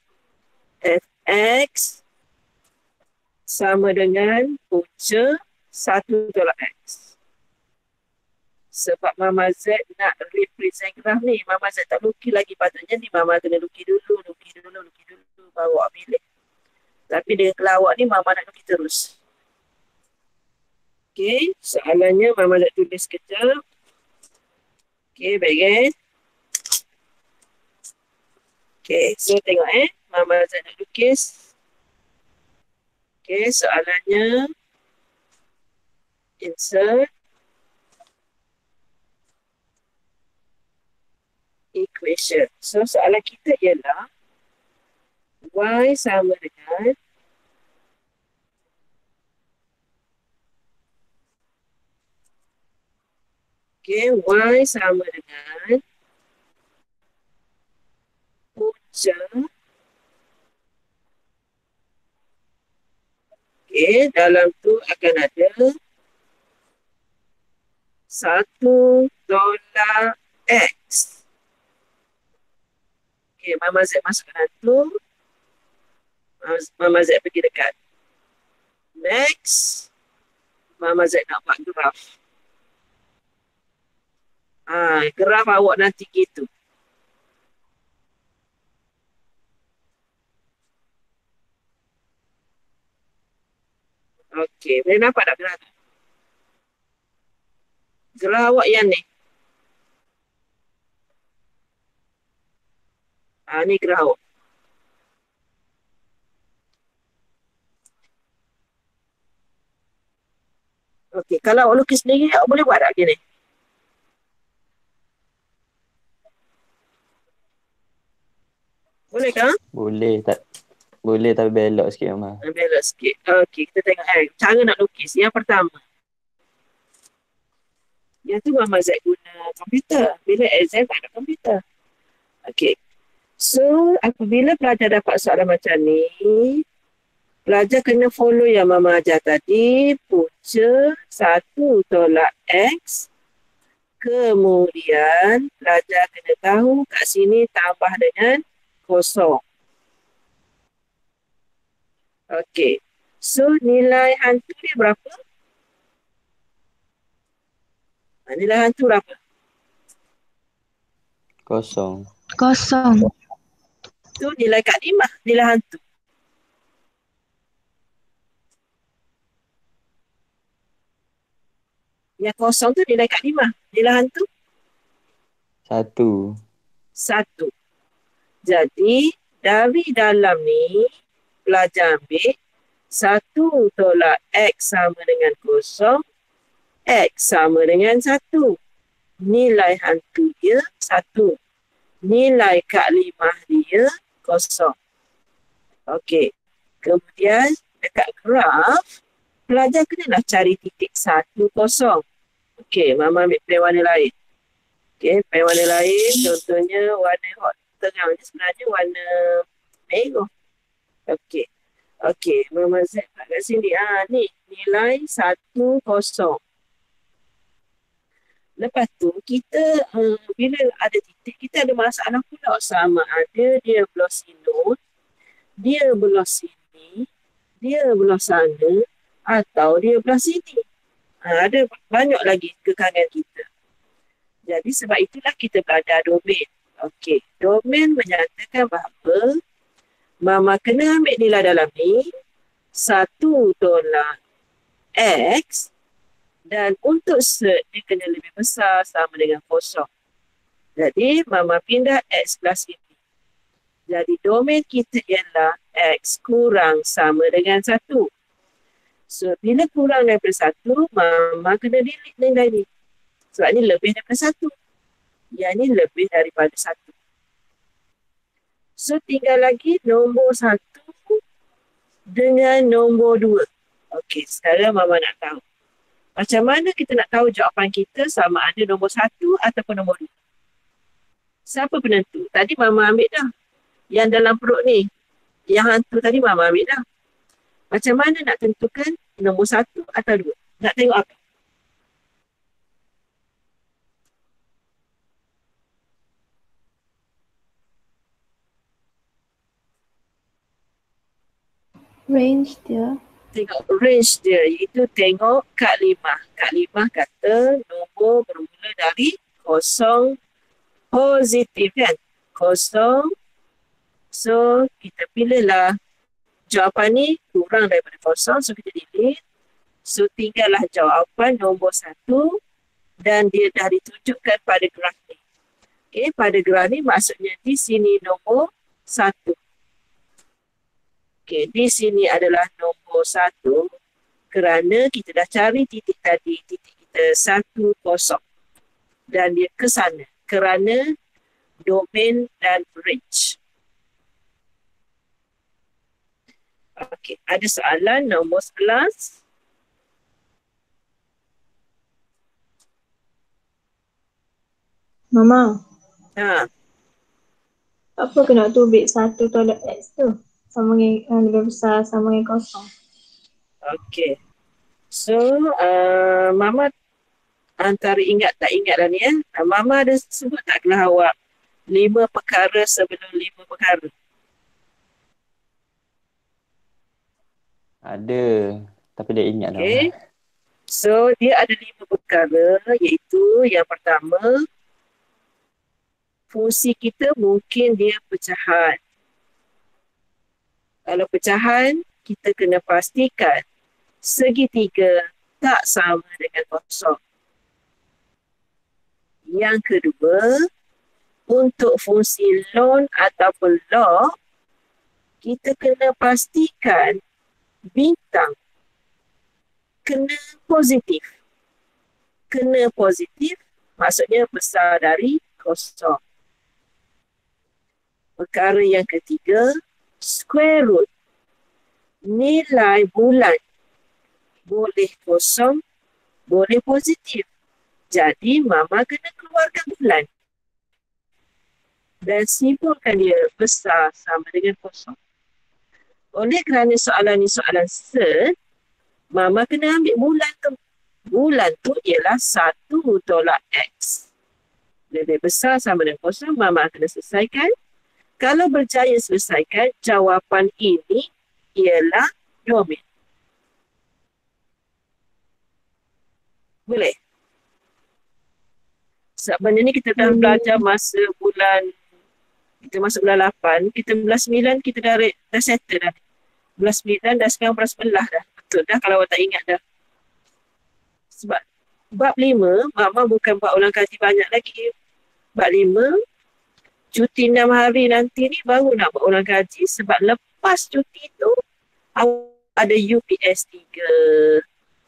Fx sama dengan punca 1 tolak X. Sebab Mama Z nak represent graf ni. Mama Z tak lukis lagi. Patutnya ni Mama kena lukis dulu. Baru awak pilih. Tapi dengan kelawak ni Mama nak lukis terus. Okey. Soalannya Mama nak tulis sekejap. Okey, baik kan? Okey, so tengok Mama Z nak lukis. Okey, soalannya insert equation. So soalan kita ialah Y sama dengan Y sama dengan punca dalam tu akan ada 1 tolak X. Mama Z masuk ke dalam tu. Mama Z pergi dekat Max. Mama Z nak buat graf. Graf awak nanti gitu. Okey, boleh nampak tak graf? Graf awak yang ni. Ni graf awak. Okey, kalau awak lukis sendiri, awak boleh buat tak gini? Boleh kan? Boleh tapi belok sikit Mama. Belok sikit. Okey, kita tengok cara nak lukis. Yang pertama. Yang tu Mama Z guna komputer. Bila exam tak ada komputer. Okey. So, apabila pelajar dapat soalan macam ni, pelajar kena follow yang Mama ajar tadi. Punca 1 tolak X. Kemudian, pelajar kena tahu kat sini tambah dengan kosong. Okey. So, nilai hantu dia berapa? Nilai hantu berapa? Kosong. Kosong. Tu nilai Kak Limah, nilai hantu. Yang kosong tu nilai Kak Limah. Nilai hantu? 1. 1. Jadi, dari dalam ni, pelajar ambil 1 tolak X sama dengan kosong, X sama dengan 1. Nilai hantu dia 1. Nilai Kak Limah dia kosong. Okey. Kemudian, dekat graf, pelajar kenalah cari titik 1, 0. Okey, Mama ambil pen warna lain. Okey, pen warna lain contohnya warna hot tengah ni sebenarnya warna merah. Okey. Okey, Mama Z kat sini. Ni nilai 1, 0. Lepas tu kita bila ada titik kita ada masalah pula sama ada dia belah sinus, dia belah sini, dia belah sana atau dia belah sini. Ada banyak lagi kekangan kita. Jadi sebab itulah kita belajar domain. Okey, domain menyatakan bahawa Mama kena ambil nilai dalam ni 1 tolak X dan untuk set dia kena lebih besar sama dengan kosong. Jadi Mama pindah X plus ini. Jadi domain kita ialah X kurang sama dengan 1. So, bila kurang daripada 1, Mama kena delete nilai ni. Sebab ni lebih daripada 1. Yang ni lebih daripada 1. So, tinggal lagi nombor 1 dengan nombor 2. Okey, sekarang Mama nak tahu. Macam mana kita nak tahu jawapan kita sama ada nombor 1 ataupun nombor 2? Siapa penentu? Tadi Mama ambil dah. Yang dalam perut ni. Yang hantu tadi Mama ambil dah. Macam mana nak tentukan nombor 1 atau 2? Nak tengok apa? Range dia. Tengok range dia, iaitu tengok Kak Limah. Kak Limah kata nombor bermula dari kosong positif kan? Kosong. So, kita pilihlah jawapan ni kurang daripada kosong. So, kita delete. So, tinggallah jawapan nombor 1 dan dia dah ditunjukkan pada graf ni. Okay, pada graf ni maksudnya di sini nombor 1. Okay, di sini adalah nombor 1 kerana kita dah cari titik tadi, titik kita 1, 0. Dan dia ke sana kerana domain dan range. Okey, ada soalan nombor 11. Mama, Ha, apa kena tu ambil 1 tolak X tu? Sama dengan lebih besar sama dengan kosong. okey. So, Mama antara ingat tak ingat dah ni ya. Mama ada sebut tak kelas awak 5 perkara sebelum 5 perkara? Ada. Tapi dia ingat lah. Okey. So, dia ada 5 perkara iaitu yang pertama, fungsi kita mungkin dia pecahan. Kalau pecahan, kita kena pastikan segitiga tak sama dengan kosong. Yang kedua, untuk fungsi lon ataupun log, kita kena pastikan bintang kena positif. Kena positif maksudnya besar dari kosong. Perkara yang ketiga, square root. Nilai bulan boleh kosong, boleh positif. Jadi Mama kena keluarkan bulan dan simbolkan dia besar sama dengan kosong. Oleh kerana soalan ni soalan set, Mama kena ambil bulan tu. Bulan tu ialah 1 tolak X. Lebih besar sama dengan kosong, Mama kena selesaikan. Kalau berjaya selesaikan, jawapan ini ialah domain. Boleh? Sebab benda ni kita dah belajar masa bulan, kita masuk bulan 8, kita bulan 9 kita dah settle dah. Bulan 9 dah, sekarang bulan 11 dah. Betul dah kalau awak tak ingat dah. Sebab bab 5, Mama bukan buat ulang kaji banyak lagi. Bab 5, cuti 6 hari nanti ni baru nak buat ulang kaji. Sebab lepas cuti tu, awak ada UPS 3.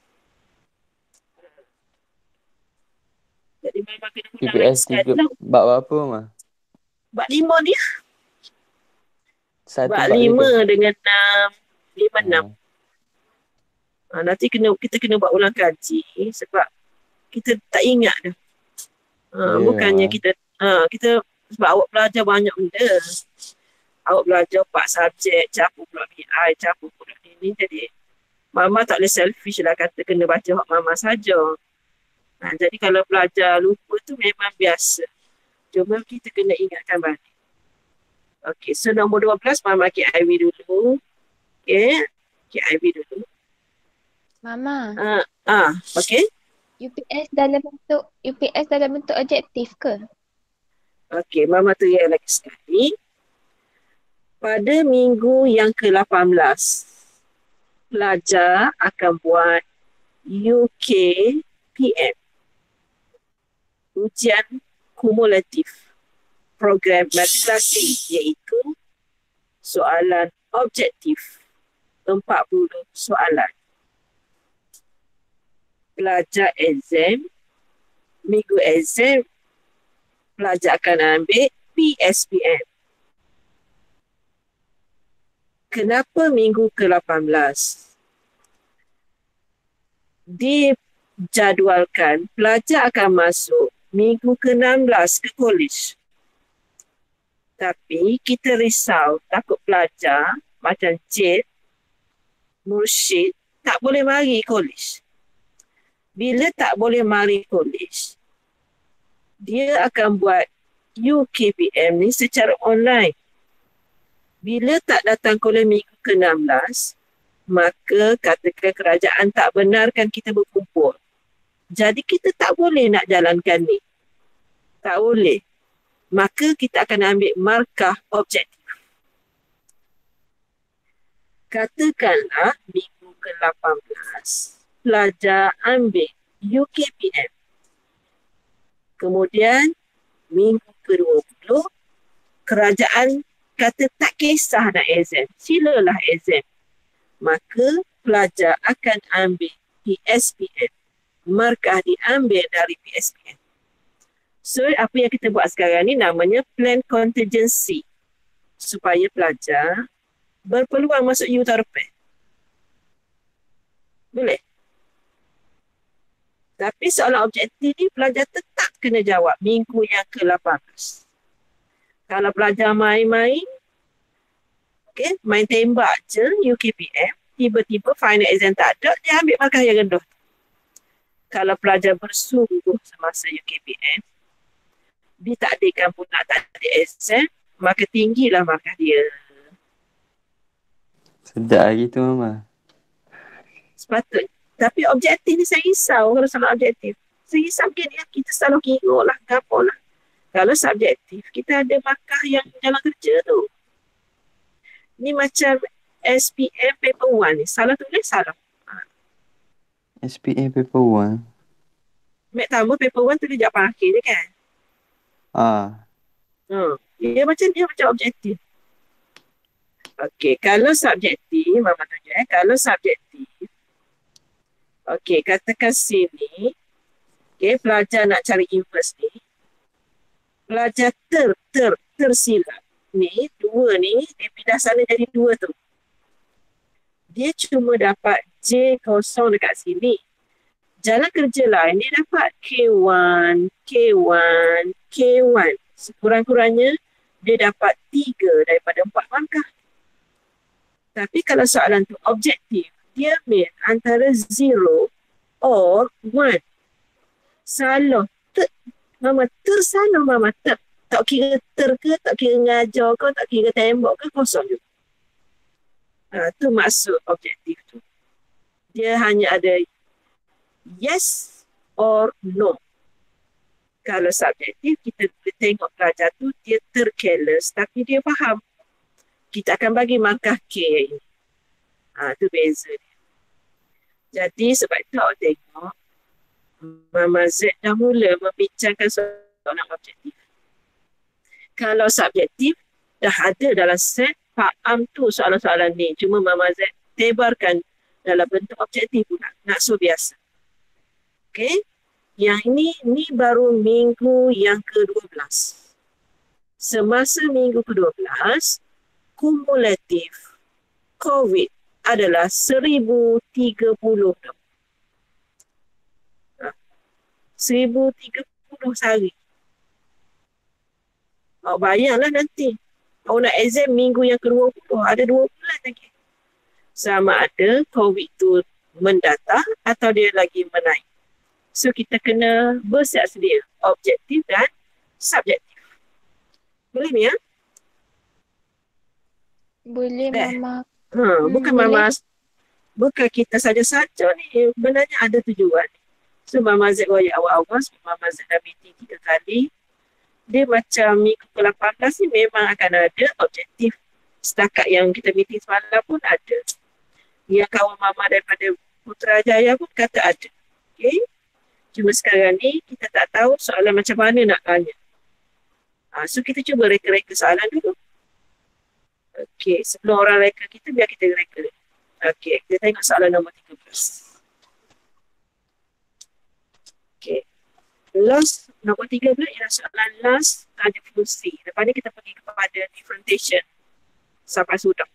Jadi Mama kena ulang lagi TPS sekali 3 lah. bab apa mah? Bab 5 ni, Satu bab bab 5 dengan 6. 5, 6. Nanti kita kena buat ulang kaji sebab kita tak ingat dah. Bukannya kita sebab awak belajar banyak benda. Awak belajar 4 subjek, campur pula BI, campur pula ini. Jadi Mama tak boleh selfish lah kata kena baca hak Mama saja. Jadi kalau belajar lupa tu memang biasa. Cuma kita kena ingatkan balik. Okey, so nombor 12 Mama KIV dulu. Okey, KIV dulu. Mama, Okey. UPS dalam bentuk objektif ke? Okey, Mama teriak lagi sekali. Pada minggu yang ke-18, pelajar akan buat UKPM. Ujian kumulatif program matrikulasi, iaitu soalan objektif 40 soalan. Pelajar exam, minggu exam, pelajar akan ambil PSPM. Kenapa minggu ke-18? Dijadualkan pelajar akan masuk minggu ke-16 ke college. Tapi kita risau takut pelajar macam Cik, Mursyid tak boleh mari college. Bila tak boleh mari college, dia akan buat UKPM ni secara online. Bila tak datang college minggu ke-16, maka katakan kerajaan tak benarkan kita berkumpul. Jadi kita tak boleh nak jalankan ni. Tak boleh. Maka kita akan ambil markah objektif. Katakanlah minggu ke-18, pelajar ambil UKPM. Kemudian minggu ke-20, kerajaan kata tak kisah nak exam. Silalah exam. Maka pelajar akan ambil PSPM. Markah diambil dari PSPM. So, apa yang kita buat sekarang ni namanya plan contingency. Supaya pelajar berpeluang masuk UTARPE. Boleh? Tapi soalan objektif ni pelajar tetap kena jawab minggu yang ke-18. Kalau pelajar main-main, main tembak je UKPM, tiba-tiba final exam tak ada, dia ambil markah yang rendah. Kalau pelajar bersungguh semasa UKPM, ditakdirkan pula tak ada exam, maka tinggilah markah dia. Sedap gitu Mama. Sepatutnya. Tapi objektif ni saya risau kalau soalan objektif. Saya risau gini, kita selalu kira lah, apa lah. Kalau subjektif, kita ada markah yang dalam kerja tu. Ni macam SPM paper 1 ni. Salah tulis, salah. SPM paper 1. Mek tambah paper 1 tulis jawapan akhir je kan? Dia macam objektif. Okey, kalau subjektif, Mama tunjuk kalau subjektif. Okey, katakan sini, pelajar nak cari inverse ni. Pelajar tersilap. Ni, 2 ni, dia pindah sana jadi 2 tu. Dia cuma dapat J0 dekat sini. Jalan kerja lain, dia dapat K1, K1, K1. Sekurang-kurangnya, dia dapat 3 daripada 4 markah. Tapi kalau soalan tu objektif, dia main antara 0 or 1. Salah. Mama tersalah Mama. Tak kira ke, tak kira ngajar ke, tak kira tembok ke, kosong juga. Tu maksud objektif tu. Dia hanya ada yes or no. Kalau subjektif, kita boleh tengok pelajar tu dia tercareless tapi dia faham. Kita akan bagi markah K ini. Itu beza dia. Jadi sebab itu awak tengok Mama Z dah mula membincangkan soalan objektif. Kalau subjektif, dah ada dalam set, faham tu soalan-soalan ni. Cuma Mama Z tebarkan dalam bentuk objektif pula. Nak so biasa. Okay? Yang ini baru minggu yang ke-12. Semasa minggu ke-12, kumulatif COVID adalah 1030. 1030 sehari. Awak bayanglah nanti. Awak nak exam minggu yang ke-20. Ada 2 bulan lagi. Sama ada COVID tu mendatang atau dia lagi menaik. So kita kena bersiap sedia. Objektif dan subjektif. Boleh ni ya? Boleh, Mama. Bukan boleh. Mama. Bukan kita saja-saja ni. Benarnya ada tujuan. So Mama Z royak awal-awal. Mama Z dah meeting 3 kali. Dia macam minggu ke-18 ni memang akan ada objektif. Setakat yang kita meeting semalam pun ada. Yang kawan Mama daripada Putrajaya pun kata ada. Okay? Cuma sekarang ni kita tak tahu soalan macam mana nak tanya. So kita cuba reka-reka soalan dulu. Okay, sebelum orang reka kita, biar kita reka. Okay, kita tengok soalan nombor 13. Okay. Last, nombor 13 ialah soalan last tanya fungsi. Lepas ni kita pergi kepada differentiation sampai sudah.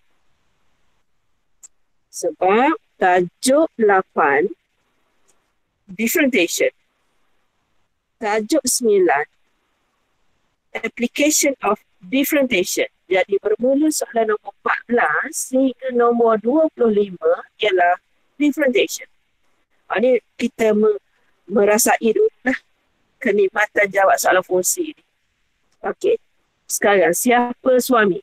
Sebab tajuk 8 differentiation. Tajuk 9 application of differentiation. Jadi bermula soalan nombor 14 sehingga nombor 25 ialah differentiation. Ini kita merasai dulu lah kenikmatan jawab soalan fungsi ni. Okey. Sekarang siapa suami?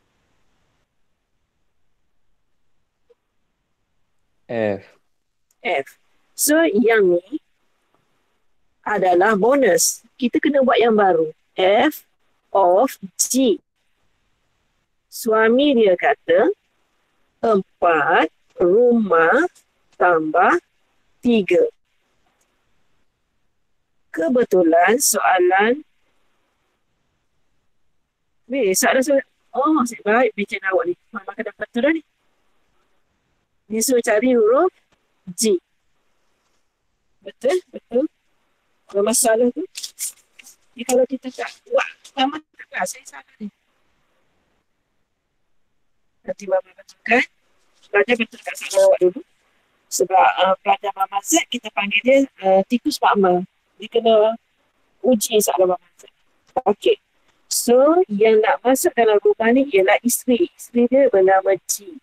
F. So yang ni adalah bonus. Kita kena buat yang baru. F of G. Suami dia kata 4 rumah tambah 3. Kebetulan soalan soalan saya baik baca awak ni. Mama kena betul dah ni. Dia suruh cari huruf G. Betul? Masalah tu. Kalau kita tak buat, Mama tak saya salah ni. Nanti Mama betulkan. Pelajar betulkan salah awak dulu. Sebab pelajar Mama Z, kita panggil dia tikus Mama. Dia kena uji soalan Mama Z. Okey. So, yang nak masuk dalam rumah ni ialah isteri. Isteri dia bernama G.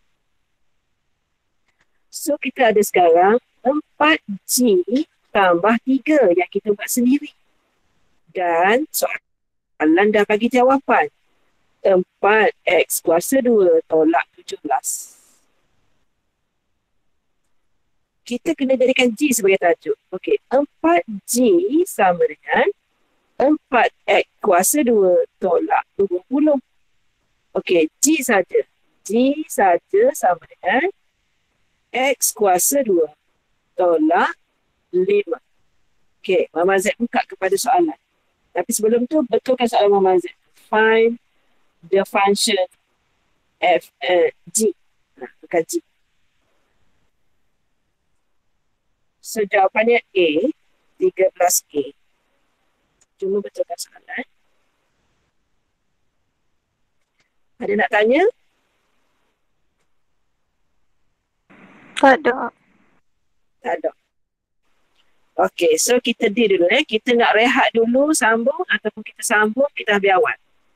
So, kita ada sekarang 4G tambah 3 yang kita buat sendiri. Dan soalan dah bagi jawapan. 4X kuasa 2 tolak 17. Kita kena jadikan G sebagai tajuk. Okey, 4G sama dengan 4X kuasa 2 tolak 20. Okey, G saja. G saja sama dengan X kuasa 2 tolak 5. Okey, Mama Z buka kepada soalan. Tapi sebelum tu, betulkan soalan Mama Z. Find the function f G. Bukan G. So, jawapannya A, 13A. Cuma betulkan soalan. Ada nak tanya? Tak ada. Tak ada. Okey, so kita dulu Kita nak rehat dulu, sambung ataupun kita sambung, kita habis awal.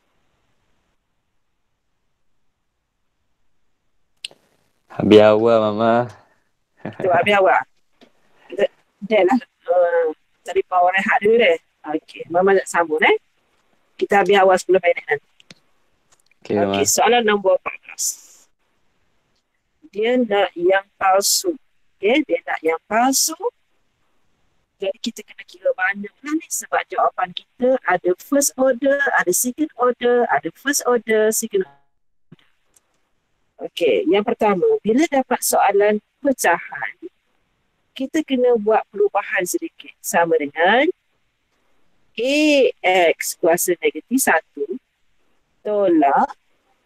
Habis awal, Mama. Kita habis awal. Kita lah cari power rehat dulu deh. Okey, Mama nak sambung Kita habis awal 10 minit nanti. Okey, soalan nombor 14. Dia nak yang palsu. Okay, dia nak yang palsu. Jadi kita kena kira banyak lah ni sebab jawapan kita ada first order, ada second order, ada first order, second order. Okey, yang pertama, bila dapat soalan pecahan, kita kena buat perubahan sedikit. Sama dengan AX kuasa negatif 1 tolak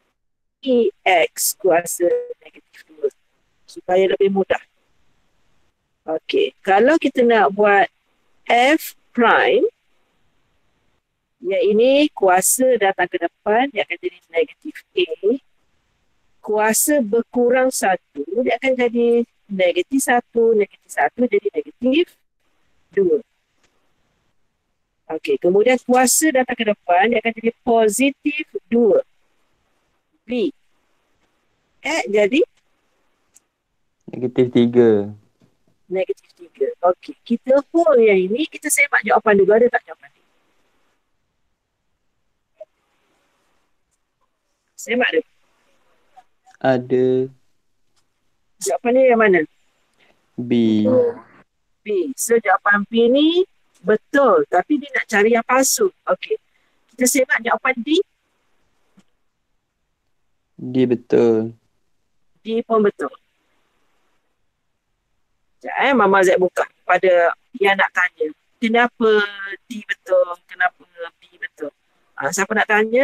EX kuasa negatif 2. Supaya lebih mudah. Okey, kalau kita nak buat F prime, yang ini kuasa datang ke depan, dia akan jadi negatif A. Kuasa berkurang 1, dia akan jadi negatif 1 jadi negatif 2. Okey, kemudian kuasa datang ke depan, dia akan jadi positif 2. B. Jadi Negatif 3. negatif 3. Okey, kita hold yang ini, kita semak jawapan dulu. Ada tak jawapan ni? Semak dulu. Ada Jawapan ni yang mana? B. B. So, jawapan B ni betul. Tapi dia nak cari yang palsu. Okey. Kita semak jawapan D. D betul. D pun betul. Sekejap Mama Z buka pada yang nak tanya. Kenapa D betul? Kenapa B betul? Siapa nak tanya?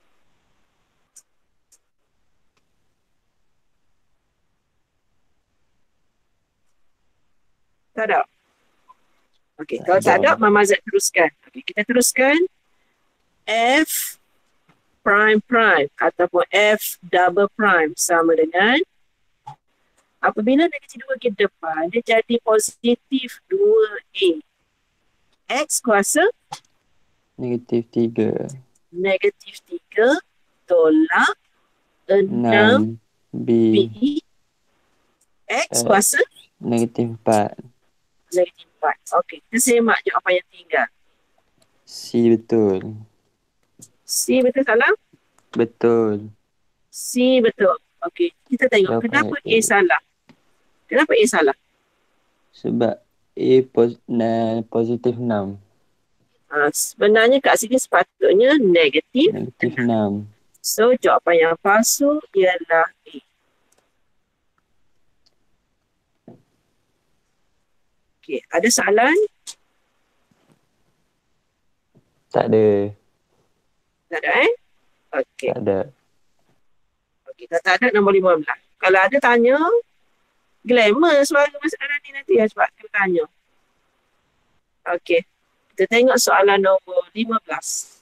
Tak ada? Okey, kalau tak ada, Mama Z teruskan. Okey, kita teruskan. F prime prime ataupun F double prime sama dengan apabila negatif 2 ke depan, dia jadi positif 2A. X kuasa Negatif 3. negatif 3 tolak 6 6 B. B. X kuasa Negatif 4. negatif 4. Okey, kita semak jawapan yang tinggal. C betul. C betul salah? Betul. C betul. Okey, kita tengok Jawapan kenapa A A. salah. Kenapa A salah? Sebab A positif 6. Sebenarnya kat sini sepatutnya negatif. Negatif 6. So, jawapan yang palsu ialah A. Okey, ada soalan? Tak ada. Tak ada Okey. Tak ada. Okey, kalau tak ada nombor 15. Kalau ada tanya, glamour suara masalah ni nanti ya sebab kena tanya. Okey. Kita tengok soalan nombor 15.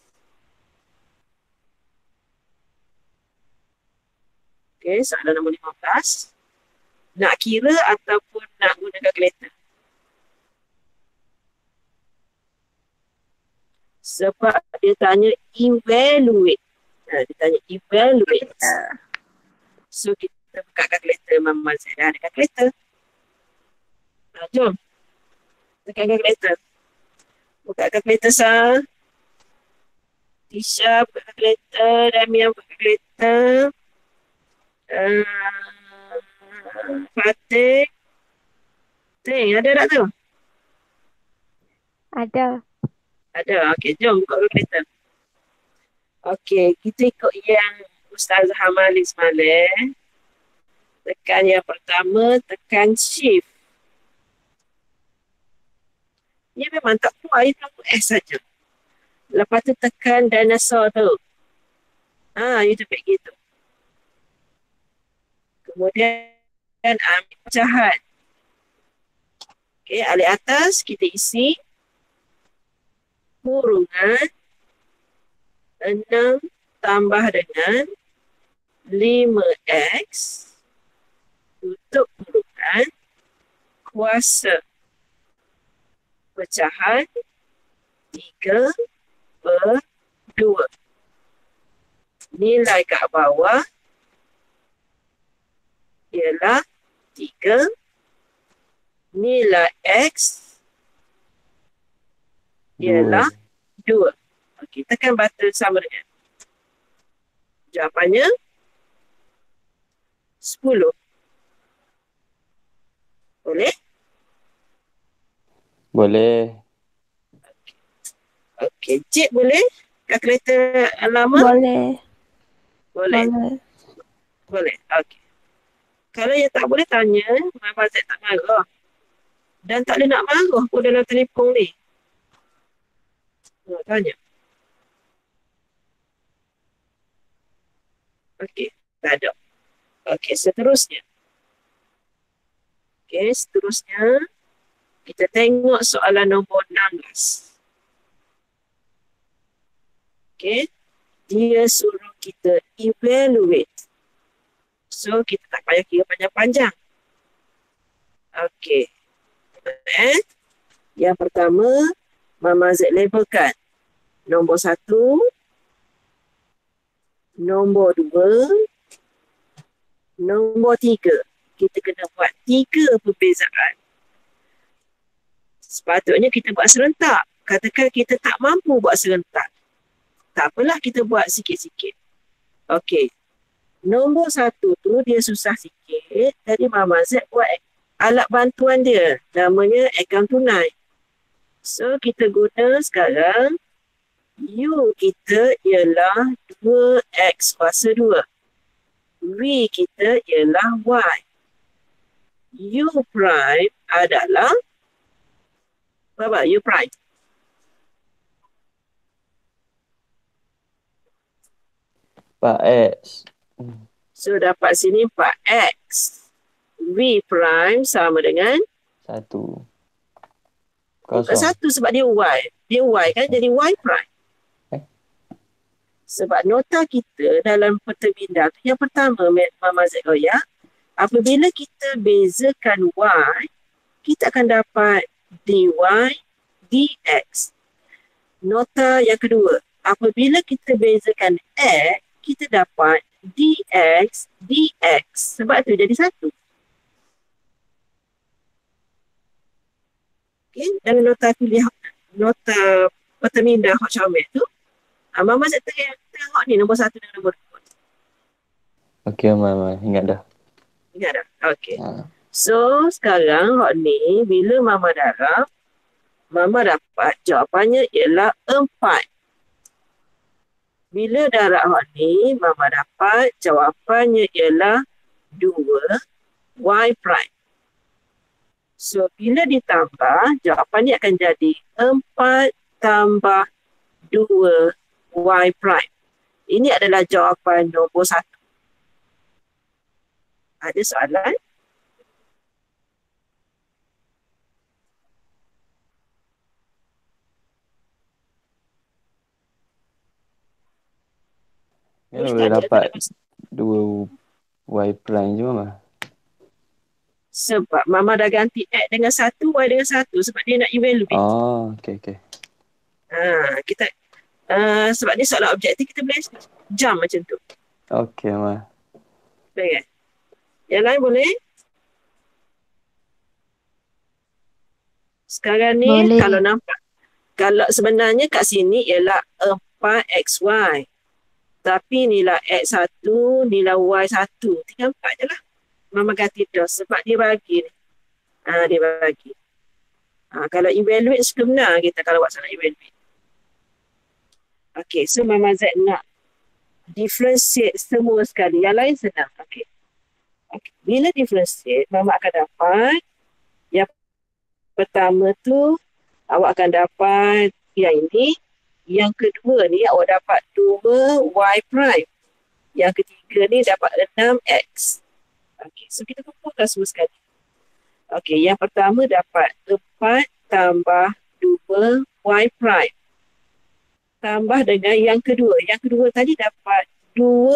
Okey, soalan nombor 15. Nak kira ataupun nak gunakan kalkulator? Sebab dia tanya evaluate. Dia tanya evaluate. So, kita buka kalkulator. Mama saya dah ada kalkulator. Jom. Tekan kalkulator. Buka kalkulator sah. Tisha buka kalkulator. Damian buka kalkulator. Fatih. Ting, ada tak tu? Ada. Ada. Okey, jom buka kalkulator. Okey, kita ikut yang Ustazah Hamali semalam. Tekan yang pertama, tekan shift. Dia memang tak keluar, dia tunggu S saja. Lepas tu tekan dinosaur tu. You tu baik gitu. Kemudian ambil pecahan. Okey, alik atas kita isi kurungan 6 tambah dengan 5X tutup kurungan kuasa pecahan 3/2. Nilai kat bawah ialah 3. Nilai X ialah 2. Okey, tekan button sama dengan. Jawapannya 10. Boleh? Boleh. Okey, Cik boleh? Kalkulator lama? Boleh. Boleh. Boleh. Boleh. Okey. Kalau yang tak boleh tanya, Mama Z tak marah. Dan tak boleh nak marah pun dalam telefon ni. Tanya. Okey, tak ada. Okey, seterusnya. Kita tengok soalan nombor 16. Okey, dia suruh kita evaluate. So, kita tak payah kira panjang-panjang. Okey. Yang pertama, Mama Z labelkan. Nombor 1, nombor 2, nombor 3. Kita kena buat 3 perbezaan. Sepatutnya kita buat serentak. Katakan kita tak mampu buat serentak. Tak apalah, kita buat sikit-sikit. Okey. Nombor 1 tu dia susah sikit. Jadi Mama Z buat alat bantuan dia. Namanya akaun tunai. So kita guna sekarang. U kita ialah 2X kuasa 2. V kita ialah Y. U prime adalah berapa? U prime. Pak X. So dapat sini 4X. V prime sama dengan 1. bukan Kosong. 1 sebab dia Y. Dia Y kan jadi Y prime. Sebab nota kita dalam peta bintang tu yang pertama Mama Z goyak, apabila kita bezakan Y, kita akan dapat dy dx. Nota yang kedua, apabila kita bezakan X, kita dapat dx dx. Sebab tu jadi 1. Okay. Dalam nota pilihan, nota peta bintang Hot Comel tu, Mama Z tengok ni nombor 1 dan nombor 2. Okey, Mama. Ingat dah. Ingat dah? Okey. So, sekarang hot ni, bila Mama darab, Mama dapat jawapannya ialah 4. Bila darab hot ni, Mama dapat jawapannya ialah 2 Y prime. So, bila ditambah, jawapannya akan jadi 4 tambah 2 Y prime. Ini adalah jawapan nombor 1. Ada soalan? Kenapa boleh dapat 2 Y prime je, Mama? Sebab Mama dah ganti X dengan 1, Y dengan 1. Sebab dia nak evaluate. Oh, okey. Kita sebab dia soalan objektif, kita boleh jam macam tu. Okey, Mama. Boleh kan? Yang lain boleh? Sekarang ni Boleh. kalau nampak, kalau sebenarnya kat sini ialah 4XY. Tapi nilai X1, nilai Y1. Tinggal 4 je lah. Mama ganti dah sebab dia bagi ni. Dia bagi. Kalau evaluate suka benar kita kalau buat soalan evaluate. Okay, so Mama Z nak differentiate semua sekali. Yang lain senang. Okay. Bila differentiate, Mama akan dapat yang pertama tu awak akan dapat yang ini. Yang kedua ni awak dapat 2 Y prime. Yang ketiga ni dapat 6X. Okay, so kita kumpulkan semua sekali. Okay, yang pertama dapat 4 tambah 2 Y prime. Tambah dengan yang kedua. Yang kedua tadi dapat 2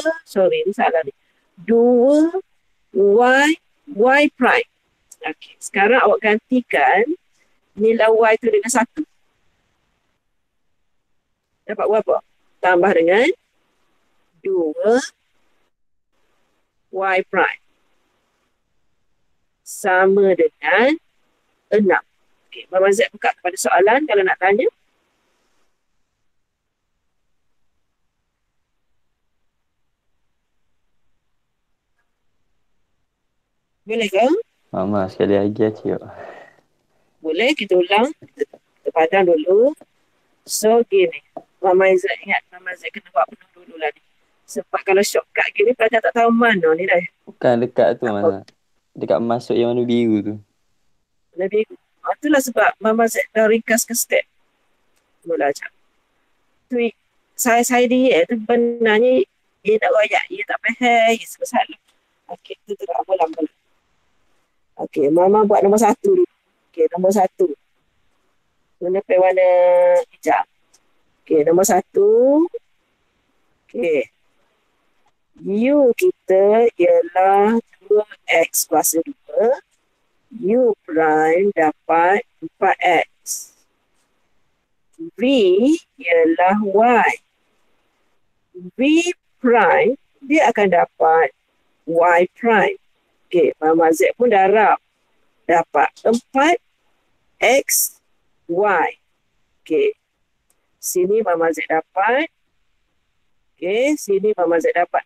Y prime. Okay, sekarang awak gantikan nilai Y tu dengan 1. Dapat berapa? Tambah dengan 2 Y prime. Sama dengan 6. Okay, Mama Z buka kepada soalan kalau nak tanya. Boleh ke? Mama, sekali lagi cik. Boleh kita ulang. Kita padam dulu. So gini. Mama Izzat ingat Mama Izzat kena buat penuh dulu lah ni. Sebab kalau shortcut gini pelajar tak tahu mana ni dah. Bukan dekat tu Apa? mana. Dekat masuk yang warna biru tu. Lebih itulah sebab Mama Izzat dah ringkaskan step. Mula macam. Tu saya dia tu benarnya dia nak royak. Dia tak faham. Dia sebab okey, tu tak bola-bola. Okey, Mama buat nombor 1 dulu. Okey, nombor 1. Guna pen warna hijau. Okey, nombor 1. Okey. U kita ialah 2x kuasa 2. U prime dapat 4x. V ialah y. V prime dia akan dapat y prime. Okey, Mama Z pun darab. Dapat 4x y. Okey. Sini Mama Z dapat. Okey, sini Mama Z dapat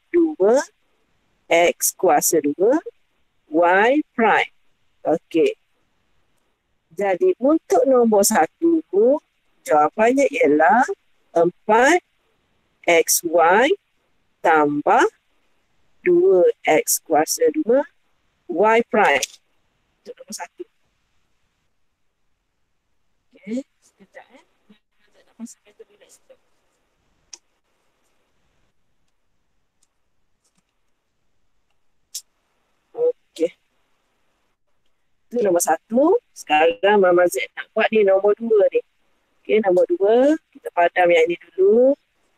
2x kuasa 2 y prime. Okey. Jadi untuk nombor 1 jawapannya ialah 4xy tambah 2x kuasa 2 y prime. Untuk nombor 1. Okey, sekejap nak pasang meter relax sekejap. Okey. Itu nombor 1. Sekarang Mama Z nak buat ni nombor 2 ni. Okey, nombor 2. Kita padam yang ini dulu.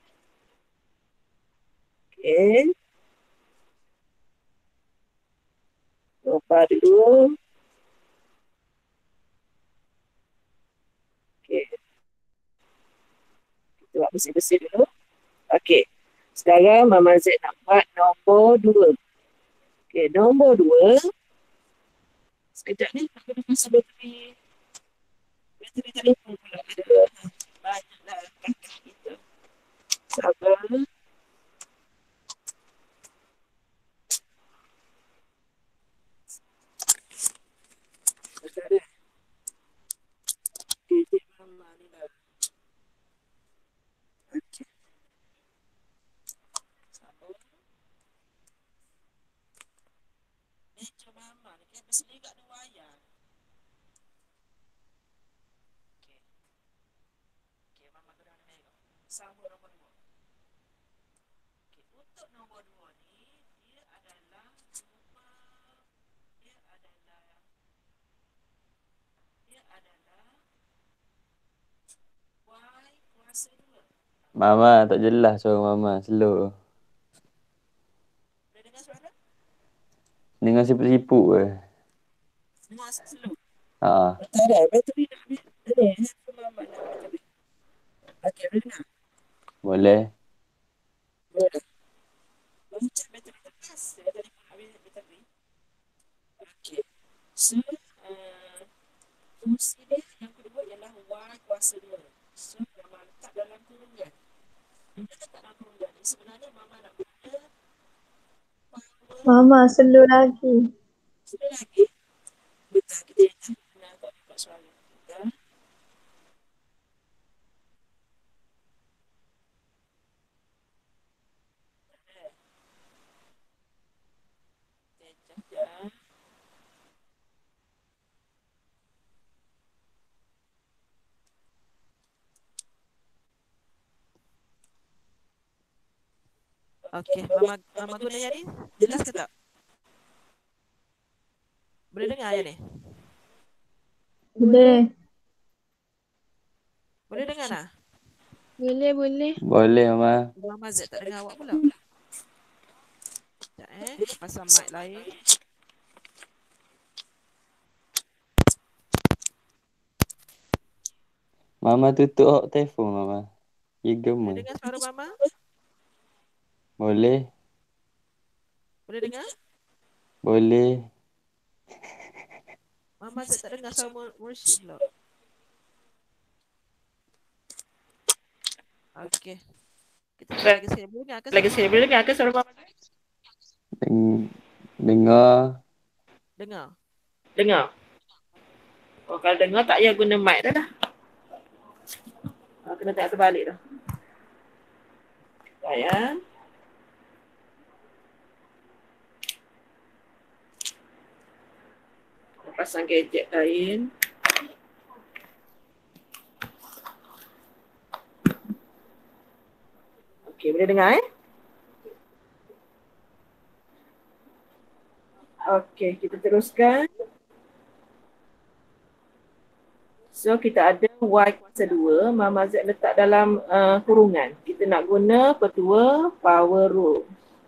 Okey. Lupa dulu. Okey. Kita buat bersih-bersih dulu. Okey. Sekarang Mama Z nak buat nombor 2. Okey, nombor 2. Sekejap ni nak kena pasang bateri. Bateri telefon pula ada. Banyaklah kakak kita. Sabar. Sekejap ni. Okey, Cik Mama ni dah. Okey. Sabar. Cik Mama ni kan bersih kat ada wayar. Okey. Okey, Mama kena tengok. Sambung nombor 2. Okey, untuk nombor 2 ni dia adalah y kuasa 2. Mama tak jelas suara Mama. Slow. Boleh dengar suara? Dengar siput-siput ke? Dengar slow. Ha. Tak ada bateri nak habis. Ini handphone Mama nak bateri. Okey, boleh dengar? Boleh. Boleh dah. Macam bateri lepas. Tadi pun habis bateri. Okey. So, fungsi dia yang kedua ialah y kuasa 2. So, Mama letak dalam kurungan. Bila letak dalam kurungan ni, sebenarnya Mama nak guna power. Mama, slow lagi. Sudah lagi. Betul, kita dah nak buat soalan. Betul. Sekejap. Okey, Mama guna yang ni. Jelas ke tak? Boleh dengar yang ni? Boleh. Boleh dengar tak? Boleh, boleh. Boleh Mama. Mama Z tak dengar awak pula. Sekejap pasang mic lain. Mama tutup hot telefon Mama. Dia Boleh gemar. dengar suara Mama? Boleh. Boleh dengar? Boleh. Mama Z tak dengar suara Mursyid pula. Okey. Kita try lagi sekali. Boleh dengar ke suara Mama Z? Dengar. Dengar. Oh, kalau dengar tak payah guna mic dah. Kena tengok terbalik dah. Sekejap ya. Pasang gadget lain. Okey, boleh dengar Okey, kita teruskan. So, kita ada Y kuasa 2. Mama Z letak dalam kurungan. Kita nak guna petua power rule.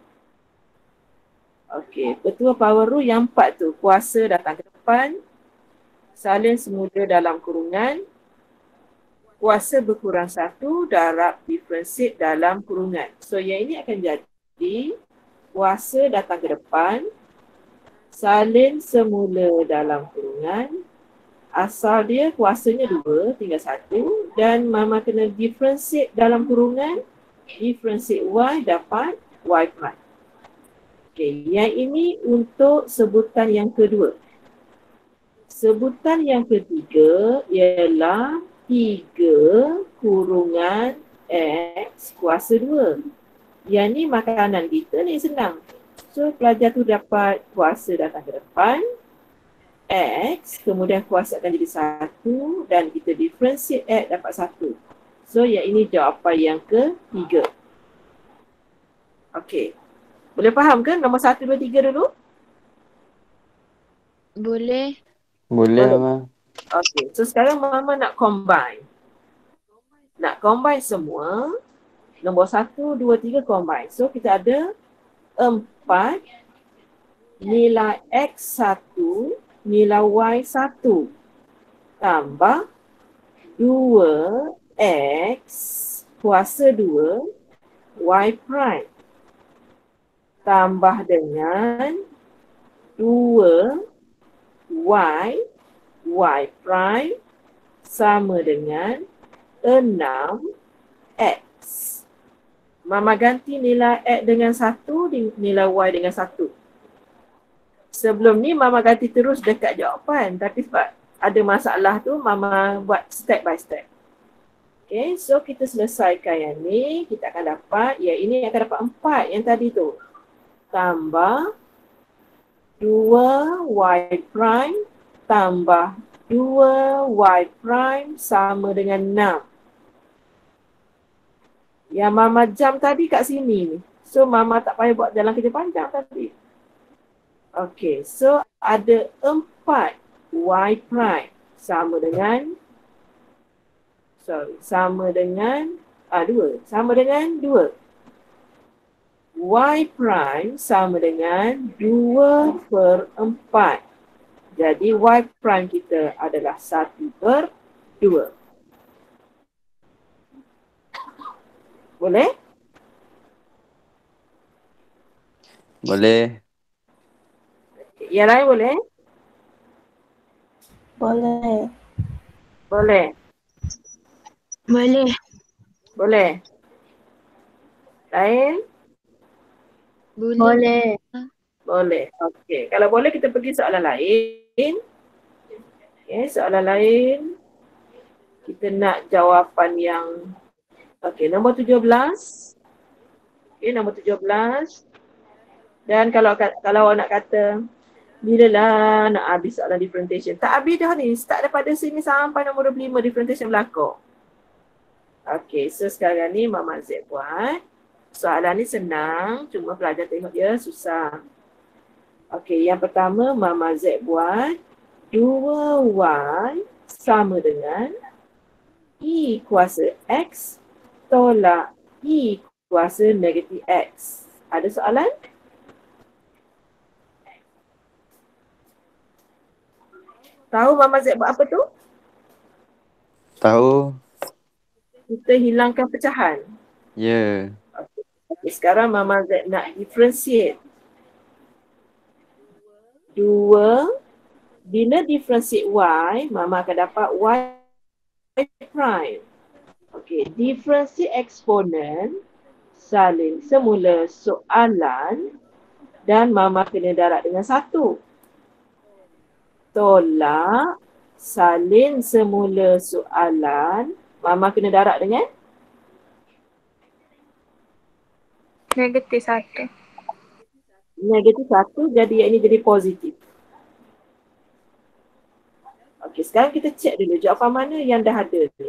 Okey, petua power rule yang 4 tu. Kuasa datang ke depan. Salin semula dalam kurungan. Kuasa berkurang 1, darab differentiate dalam kurungan. So, yang ini akan jadi kuasa datang ke depan. Salin semula dalam kurungan. Asal dia kuasanya 2, tinggal 1. Dan mama kena differentiate dalam kurungan. Differentiate Y dapat Y prime. Okey, yang ini untuk sebutan yang kedua. Sebutan yang ketiga ialah 3 kurungan X kuasa 2. Yang ni makanan kita ni senang. So, pelajar tu dapat kuasa datang ke depan. X, kemudian kuasa akan jadi 1 dan kita differentiate X dapat 1. So, yang ini jawapan yang ketiga. Okey. Boleh faham ke nombor 1, 2, 3 dulu? Boleh. Boleh, Mama. Okey. So, sekarang Mama nak combine. Nak combine semua. Nombor 1, 2, 3 combine. So, kita ada 4 nilai X1 nilai Y1 tambah 2X kuasa 2 Y prime tambah dengan 2Y Y prime sama dengan 6X. Mama ganti nilai X dengan 1, nilai Y dengan 1. Sebelum ni Mama ganti terus dekat jawapan. Tapi sebab ada masalah tu, Mama buat step by step. Okay, so kita selesaikan yang ni. Kita akan dapat, ya ini akan dapat 4 yang tadi tu. Tambah 2Y prime tambah 2Y prime sama dengan 6. Yang Mama jam tadi kat sini ni. So Mama tak payah buat jalan kerja panjang tadi. Okey, so ada 4 Y prime sama dengan 2. Sama dengan 2. Y prime sama dengan 2/4. Jadi Y prime kita adalah 1/2. Boleh? Boleh. Yang lain boleh? Boleh. Boleh. Boleh. Boleh. Lain? Boleh. Boleh. Okey. Kalau boleh kita pergi soalan lain. Okey, soalan lain. Kita nak jawapan yang okey, nombor 17. Okey, nombor 17. Dan kalau awak nak kata bila lah nak habis soalan differentiation. Tak habis dah ni. Start daripada sini sampai nombor 25 differentiation berlaku. Okey, so sekarang ni Mama Z buat. Soalan ni senang. Cuma pelajar tengok dia susah. Okey, yang pertama Mama Z buat. 2Y sama dengan I kuasa X tolak I kuasa negatif X. Ada soalan? Tahu Mama Z buat apa tu? Tahu. Kita hilangkan pecahan. Ya. Okay, sekarang Mama Z nak differentiate. 2. Bila differentiate Y, Mama akan dapat Y prime. Okey, differentiate eksponen, salin semula soalan dan Mama kena darab dengan 1. Tolak salin semula soalan. Mama kena darab dengan -1. negatif 1, jadi yang ini jadi positif. Okey, sekarang kita cek dulu jawapan mana yang dah ada ni.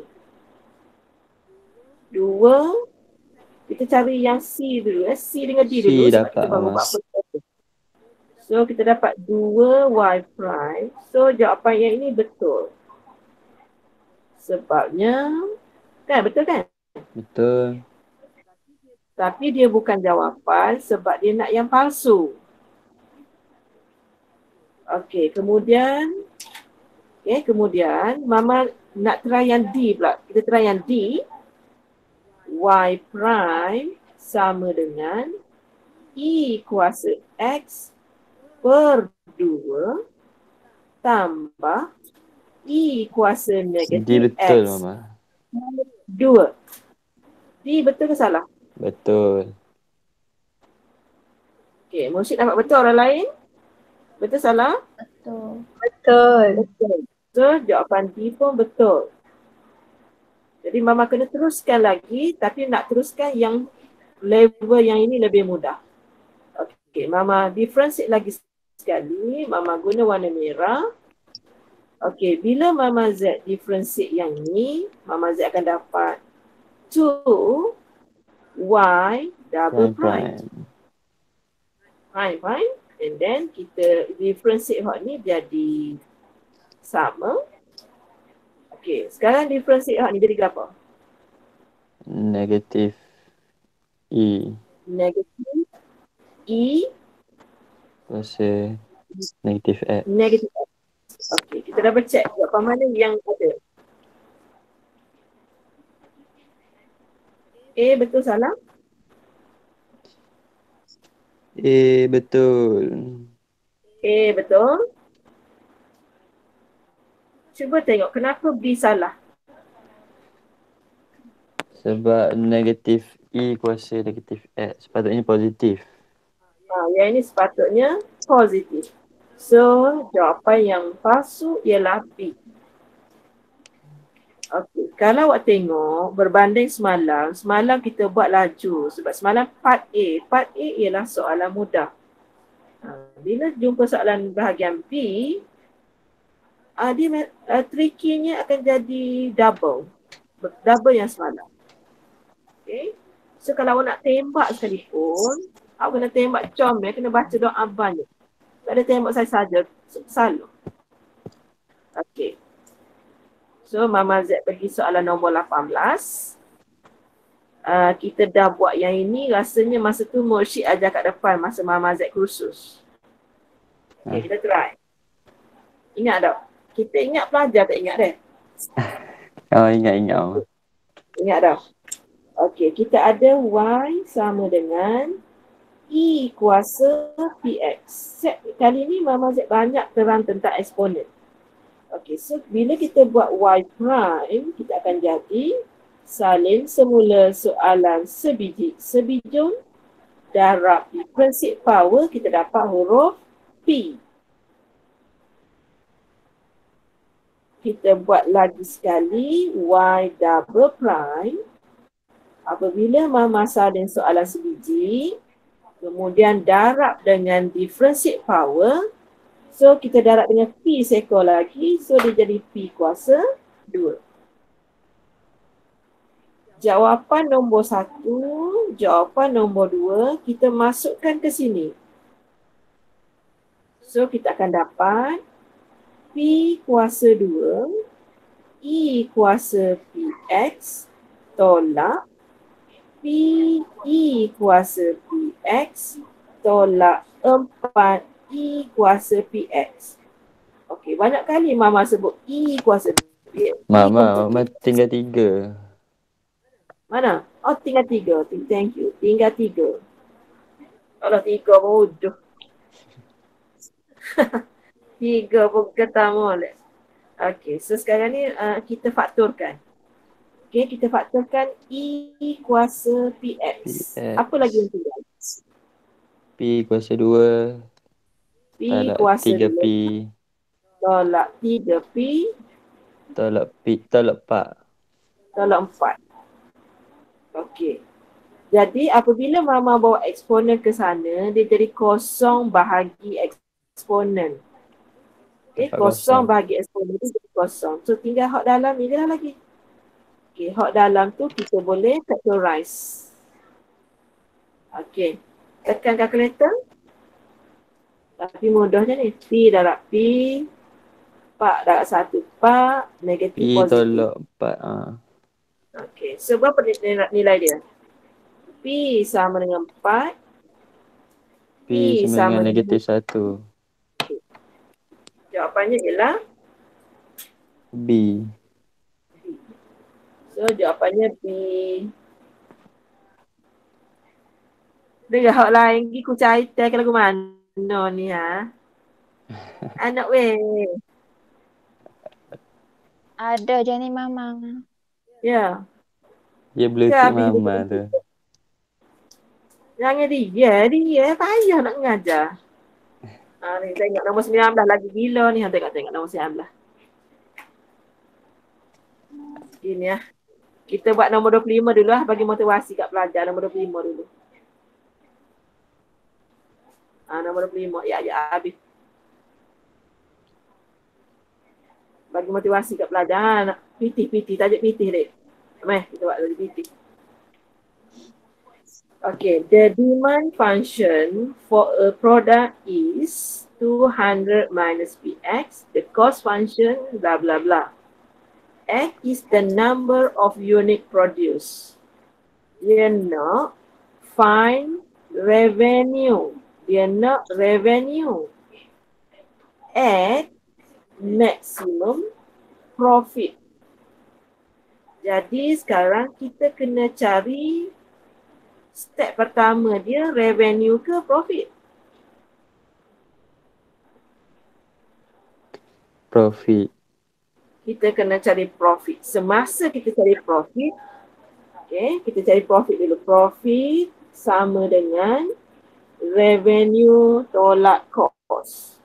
2, kita cari yang C dulu. C dengan D C dulu sebab dapat, kita baru Mama. buat first order. So, kita dapat 2Y prime. So, jawapan yang ini betul. Sebabnya, kan betul kan? Betul. Tapi dia bukan jawapan sebab dia nak yang palsu. Okey, kemudian Mama nak try yang D pula. Kita try yang D. Y prime sama dengan E kuasa X per 2 tambah E kuasa D negatif betul, X Mama. 2. D betul ke salah? Betul. Okey, Mursyid dapat betul, orang lain? Betul salah? Betul. Betul. Betul. So, jawapan D pun betul. Jadi, Mama kena teruskan lagi, tapi nak teruskan yang level yang ini lebih mudah. Okey, Mama differentiate lagi sekali. Mama guna warna merah. Okey, bila Mama Z differentiate yang ini, Mama Z akan dapat 2Y double prime. Prime. And then kita differentiate hot ni jadi sama. Okey, sekarang differentiate hot ni jadi apa? Negatif E Negatif E kuasa negatif X. negatif X. Okey, kita dah check jawapan mana yang ada. A betul salah? Betul. A betul. Cuba tengok kenapa B salah. Sebab negatif E kuasa negatif X. Sepatutnya positif. Yang ini sepatutnya positif. So, jawapan yang palsu ialah B. Okey, kalau awak tengok berbanding semalam kita buat laju sebab semalam part A ialah soalan mudah. Bila jumpa soalan bahagian B, dia tricky-nya akan jadi double yang semalam. Okay. So kalau awak nak tembak sekalipun, awak kena tembak comel, kena baca doa banyak. Tak ada tembak saya saja, salah. Okay. So Mama Z pergi soalan nombor 18. Kita dah buat yang ini, rasanya masa tu Mursyid ajar kat depan masa Mama Z kursus. Okay, kita try. Ingat tak? Kita ingat pelajar tak ingat deh? Ingat. Ingat dah. Okey, kita ada Y sama dengan E kuasa PX. Kali ni Mama Z banyak terang tentang eksponen. Okey, so bila kita buat Y prime, kita akan jadi salin semula soalan sebijun darab differentiate power, kita dapat huruf P. Kita buat lagi sekali Y double prime. Apabila Mama salin soalan sebiji, kemudian darab dengan differentiate power, so kita darab dengan P seekor lagi, so dia jadi P kuasa 2. Jawapan nombor 1, jawapan nombor 2, kita masukkan ke sini. So kita akan dapat P kuasa 2, E kuasa PX, tolak E kuasa PX, tolak 4 E kuasa PX. Okey, banyak kali Mama sebut E kuasa PX. Mama tinggal 3. Mana? Oh, tinggal 3. Thank you. Tinggal 3. Kalau 3 bodoh. 3 pun ketama boleh. Okey, so sekarang ni kita faktorkan. Okey, kita faktorkan E kuasa PX. Apa lagi yang tinggal? P kuasa 2. P kuasa 3P. tolak 3 P Tolak P, tolak 4. tolak 4. Okey. Jadi apabila Mama bawa eksponen ke sana, dia jadi kosong bahagi eksponen. Okay, Tempat kosong kosong. bahagi eksponen tu jadi kosong. So tinggal hak dalam ni je lagi. Okay, hak dalam tu kita boleh factorize. Okay. Tekan kalkulator. Tapi mudahnya ni. P darab P. 4 darab 1 4. Negatif P positif. tolak 4. Okay. So berapa nilai dia? P sama dengan 4. P sama dengan negatif 1. Jawapannya ialah B. so jawapannya B. Dengar hak lain pergi ku cerita ke lagu mana ni ha? Anak weh. Ada je ni Mamang. Ya. Dia Ke bluetooth habis mama tu. jangan dia payah nak mengajar. Ni tengok nombor 19 lagi gila ni. Tengok nombor 19. Ini ya. Kita buat nombor 25 dulu lah bagi motivasi kat pelajar. Nombor 25 dulu. Nombor 25. Ya, habis. Bagi motivasi kat pelajar. PT. Tajuk PT dek. Kita buat lagi PT. Okay. The demand function for a product is 200 minus Px. The cost function blah blah blah. X is the number of unit produced. Dia nak find revenue. Dia nak revenue at maximum profit. Jadi sekarang kita kena cari step pertama dia revenue ke profit? Profit. Kita kena cari profit. Semasa kita cari profit, okay, kita cari profit dulu. Profit sama dengan revenue tolak cost.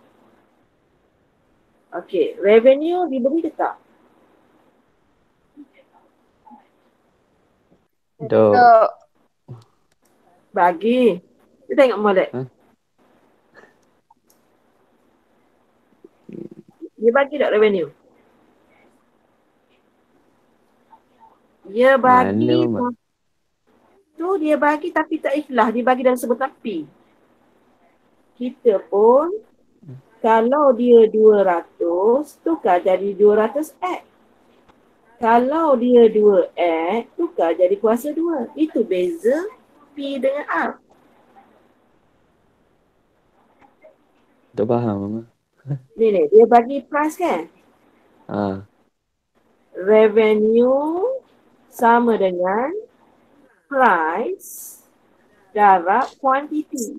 Okay, revenue diberi ke tak? Dok. Bagi. Kita tengok molek. Dia bagi tak revenue? Dia bagi. Mana, Tu dia bagi tapi tak ikhlas. Dia bagi dalam sebutan P. Kita pun kalau dia 200 tukar jadi 200x. Kalau dia 2x tukar jadi kuasa 2. Itu beza P dengan R. tak faham mama. Ni dia bagi price kan? Revenue sama dengan price darab quantity.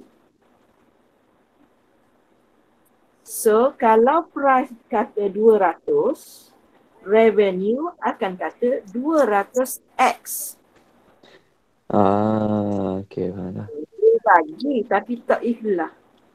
So, kalau price kata 200, revenue akan kata 200x. Okey, faham dah. Dia bagi tapi tak ikhlas.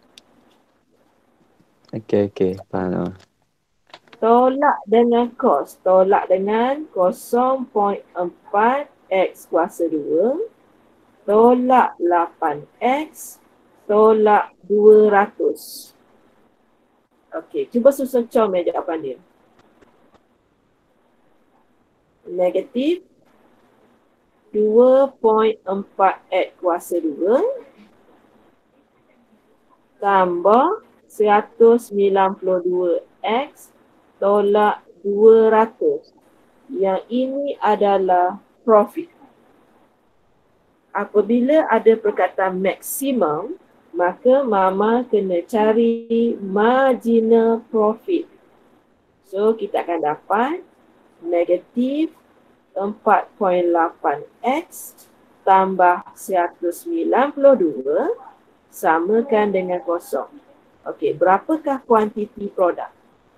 Okey, faham dah. Tolak dengan kos. Tolak dengan 0.4 X kuasa 2. Tolak 8X. Tolak 200. Okey, cuba susun comel jawapan dia. Negatif 2.4X kuasa 2 tambah 192X tolak 200. Yang ini adalah profit. Apabila ada perkataan maksimum, maka mama kena cari marginal profit. So, kita akan dapat negatif 4.8x tambah 192 samakan dengan kosong. Okey, berapakah kuantiti produk?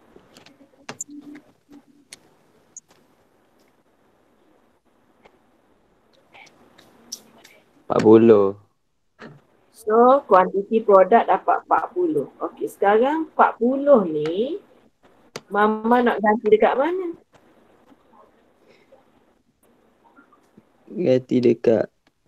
$40. So, kuantiti produk dapat 40. Okey, sekarang 40 ni Mama nak ganti dekat mana? Ganti dekat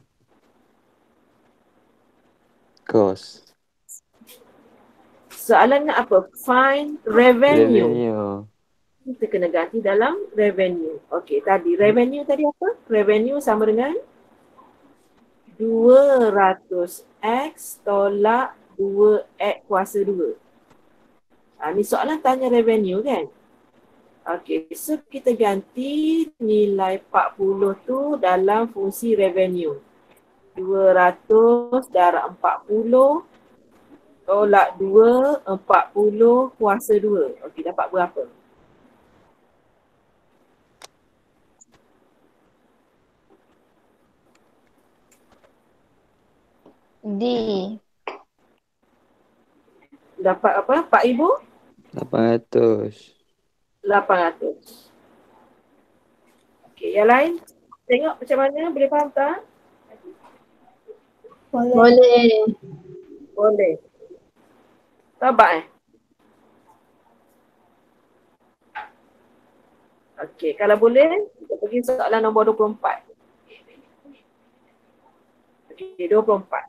cost. Soalannya apa? Find revenue. Revenue. Kita kena ganti dalam revenue. Okey, tadi revenue tadi apa? Revenue sama dengan 200x tolak 2x kuasa 2. Ni soalan tanya revenue kan? Okey, so kita ganti nilai 40 tu dalam fungsi revenue. 200 darab 40 tolak 2, 40 kuasa 2. Okey, dapat berapa? D. Dapat apa? 4,000? 800. 800. Okey, yang lain? Tengok macam mana? Boleh faham tak? Boleh. Boleh. Sabar Okey, kalau boleh, kita pergi soalan nombor 24. Okey, 24.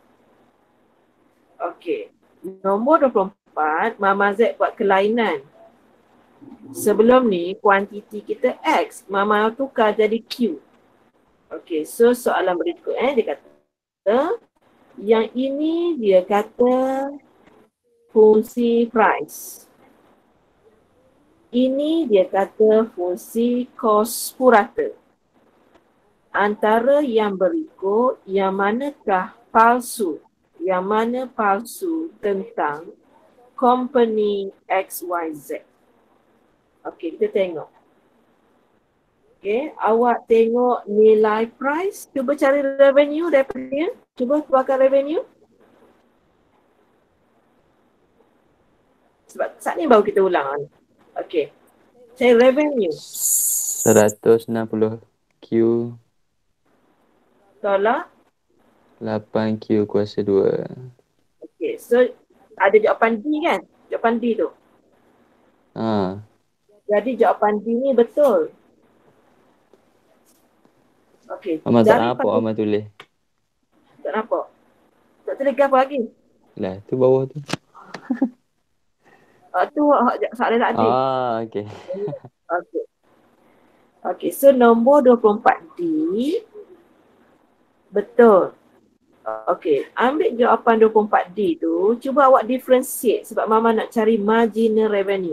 Okey, nombor 24, Mama Z buat kelainan. Sebelum ni, kuantiti kita X. Mama tukar jadi Q. Okey, so soalan berikut dia kata, yang ini dia kata fungsi price. Ini dia kata fungsi kos purata. Antara yang berikut, yang manakah palsu? Yang mana palsu tentang company XYZ? Okey, kita tengok. Okey, awak tengok nilai price. Cuba cari revenue daripada dia. Cuba keluarkan revenue. Sebab saat ni baru kita ulang. Okey. Cari revenue. 160 Q Tolak. 8 Q kuasa 2. Okey, so ada jawapan D kan? Jawapan D tu. Ha. Jadi jawapan D ni betul. Okey. Amal tak nampak Amal tulis. Tak nampak. Tak telegraf lagi. Lah, tu bawah tu. Tu soalan tadi. Okey. Okey. Okey, so nombor 24D betul. Okey, ambil jawapan 24D tu, cuba awak differentiate sebab Mama nak cari marginal revenue.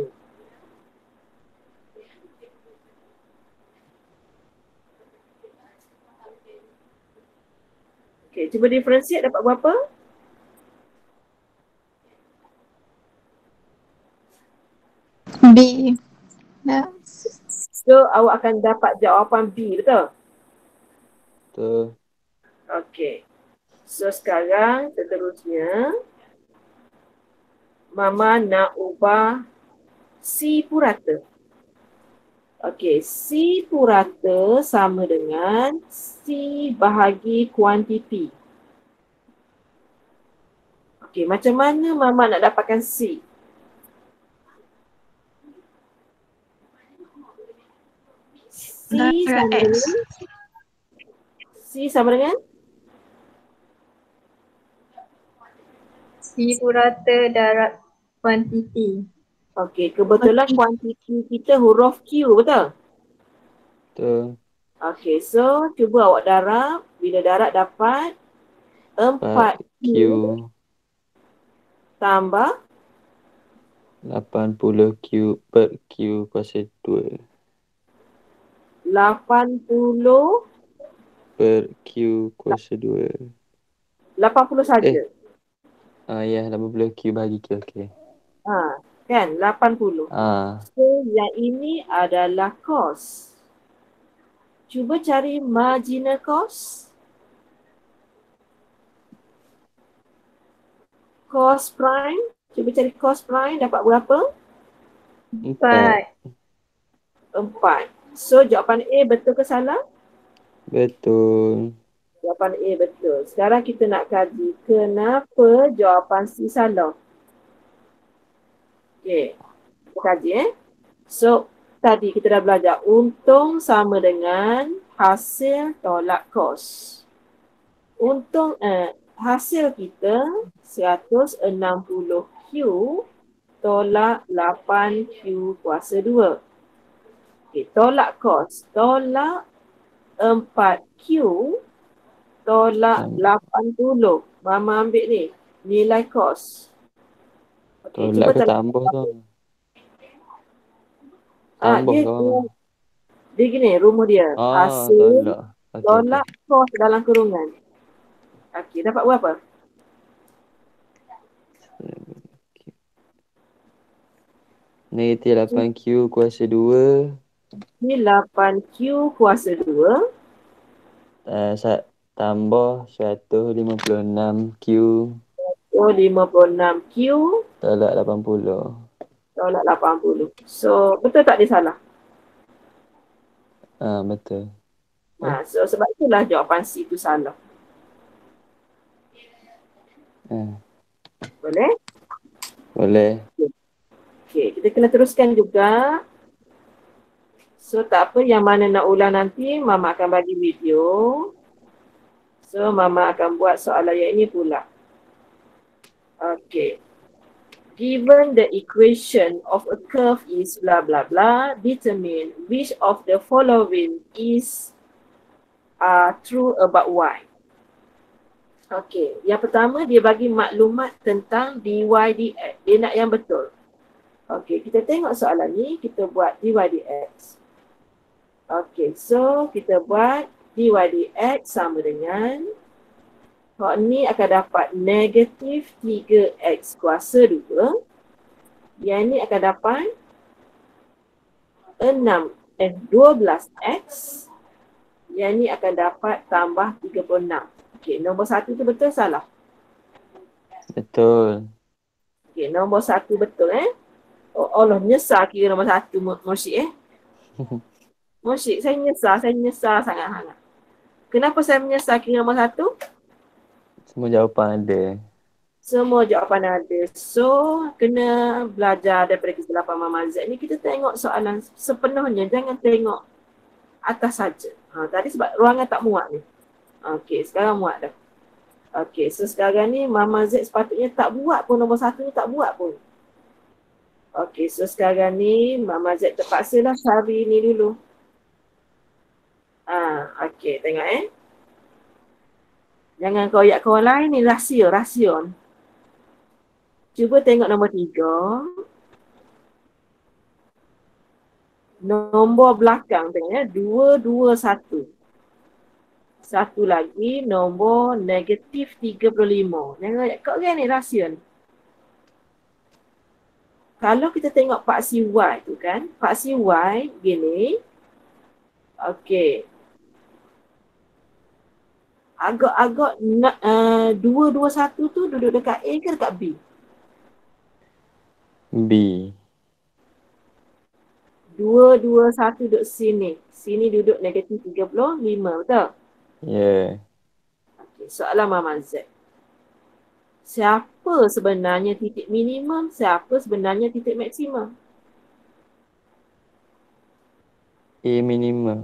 Okey, cuba differentiate dapat berapa? B. Dah. So, awak akan dapat jawapan B, betul? Betul. Okey. So, sekarang seterusnya, Mama nak ubah C purata. Okey, C purata sama dengan C bahagi kuantiti. Okey, macam mana Mama nak dapatkan C? C sama dengan C sama dengan C purata darab kuantiti. okey, kebetulan kuantiti kita huruf Q, betul? Betul. Okey, so cuba awak darab. Bila darab dapat 4Q Q tambah 80 Q per Q kuasa 2. 80 Per Q kuasa 2. 80 saja. Ya, 80 Q bahagi Q. Okey. Kan 80. So yang ini adalah cost. Cuba cari marginal cost. Cost prime. Cuba cari cost prime dapat berapa? 4. 4. So jawapan A betul ke salah? Betul. Jawapan A betul. Sekarang kita nak kaji kenapa jawapan C salah. Okey. Kita kaji So, tadi kita dah belajar untung sama dengan hasil tolak kos. Hasil kita 160Q tolak 8Q kuasa 2. Okay, tolak kos. Tolak 4Q tolak 80. Mama ambil ni. Nilai kos. Okay, Tolak ke tolak. tambah tu? Tambah Dia, ke Mama? dia gini, rumus dia. Hasil Tolak. Okey, tolak kos dalam kurungan. Okey, dapat berapa? Negatif 8Q kuasa 2. Ni 8Q kuasa 2. Tambah 156Q 56Q tolak 80. tolak 80. So, betul tak dia salah? Betul. So sebab itulah jawapan C itu salah. Boleh? Boleh. Okey, kita kena teruskan juga. So tak apa, yang mana nak ulang nanti, Mama akan bagi video. So Mama akan buat soalan yang ini pula. Okey. Given the equation of a curve is blah blah blah, determine which of the following is true about y. Okey, yang pertama dia bagi maklumat tentang dy dx. Dia nak yang betul. Okey, kita tengok soalan ni, kita buat dy dx. Okey, so kita buat dy dx sama dengan ni akan dapat negatif 3x kuasa 2. Yang ni akan dapat 12x. Yang ni akan dapat tambah 36. Okey, nombor 1 tu betul salah? Betul. Okey, nombor 1 betul Oh Allah, nyesal kira nombor 1 Mursyid Mursyid, saya nyesal sangat-sangat. Kenapa saya menyesal kira nombor 1? Semua jawapan ada. Semua jawapan ada. So, kena belajar daripada kesilapan Mama Z ni. Kita tengok soalan sepenuhnya. Jangan tengok atas saja. Tadi sebab ruangan tak muat ni. Okey, sekarang muat dah. Okey, so sekarang ni Mama Z sepatutnya tak buat pun nombor 1 ni, tak buat pun. Okey, so sekarang ni Mama Z terpaksalah cari ni dulu. Okey, tengok Jangan koyak kawan lain ni, rahsia. Cuba tengok nombor 3. Nombor belakang tengok 2, 2, 1. Satu lagi nombor negatif 35. Jangan koyak kau kan ni, rahsia ni. Kalau kita tengok paksi Y tu kan, paksi Y gini. Okey. Agak-agak 2, 2, 1 tu duduk dekat A ke dekat B? B. 2, 2, 1 duduk sini. Sini duduk negatif 35, betul? Ya. Okay, soalan Mama Z. Siapa sebenarnya titik minimum? Siapa sebenarnya titik maksimum? A minimum.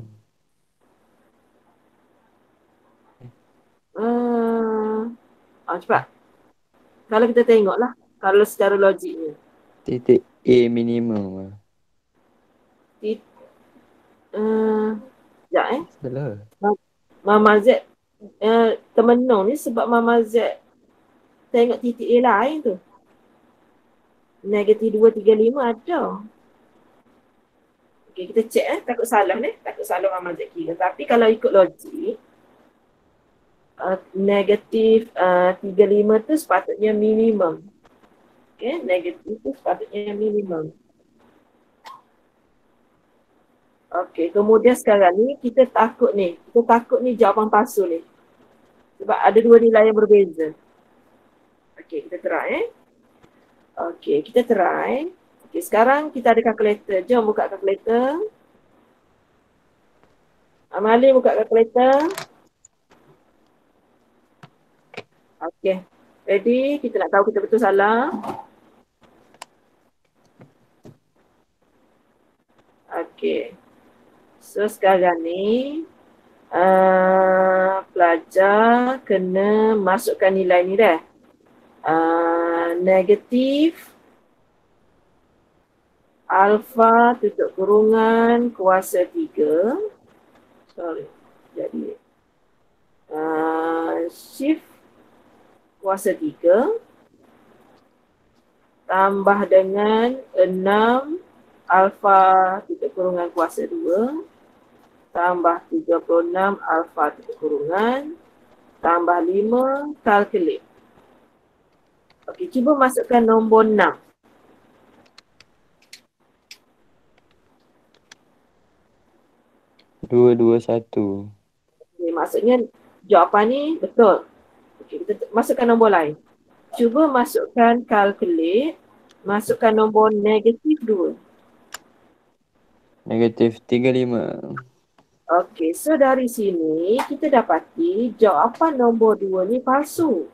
Cepat. Kalau kita tengoklah. Kalau secara logiknya. Titik A minimum. Sekejap Salah. Mama Z termenung ni sebab Mama Z tengok titik A lain tu. Negatif 235 ada. Okey, kita cek takut salah ni. Takut salah Mama Z kira. Tapi kalau ikut logik, negatif 35 tu sepatutnya minimum. Okey, negatif tu sepatutnya minimum. Okey, kemudian sekarang ni kita takut ni. Kita takut ni jawapan palsu ni. Sebab ada dua nilai yang berbeza. Okey, kita try Okey, kita try. Okey, sekarang kita ada kalkulator. Jom buka kalkulator. Amali buka kalkulator. Okey. Ready? Kita nak tahu kita betul salah. Okey. So sekarang ni pelajar kena masukkan nilai ni dah. Negatif alfa tutup kurungan kuasa 3. Sorry. Jadi shift kuasa 3 tambah dengan 6 alfa tutup kurungan kuasa 2 tambah 36 alfa tutup kurungan tambah 5 calculate. Okey, cuba masukkan nombor 6. Dua satu. Okay, maksudnya jawapan ni betul. Okey, kita masukkan nombor lain. Cuba masukkan calculate, masukkan nombor negatif 2. Negatif 35. Okey, so dari sini kita dapati jawapan nombor 2 ni palsu.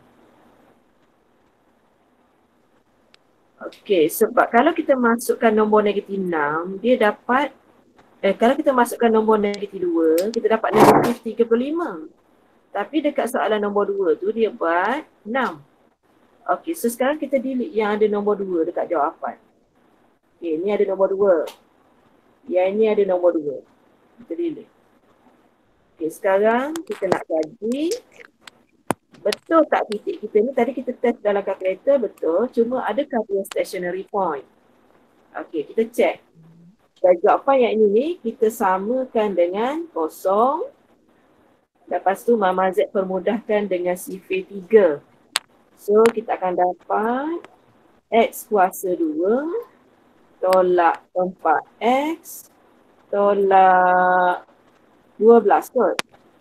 Okey, sebab kalau kita masukkan nombor negatif 6, dia dapat kalau kita masukkan nombor negatif 2, kita dapat negatif 35. Tapi dekat soalan nombor 2 tu dia buat 6. Okey, so sekarang kita delete yang ada nombor 2 dekat jawapan. Okey, ni ada nombor 2. Yang ini ada nombor 2. Kita delete. Okey, sekarang kita nak kaji betul tak titik kita ni. Tadi kita test dalam kalkulator betul. Cuma adakah dia stationary point? Okey, kita check. Dan jawapan yang ini ni kita samakan dengan kosong. Lepas tu Mama Z permudahkan dengan sifir 3. So kita akan dapat X kuasa 2 tolak 4X tolak 12 kot.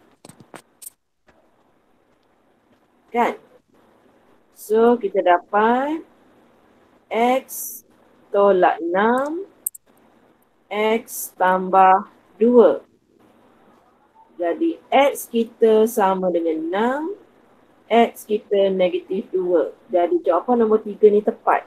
Kan? So kita dapat X tolak 6 X tambah 2. Jadi X kita sama dengan 6, X kita negatif 2. Jadi jawapan nombor 3 ni tepat.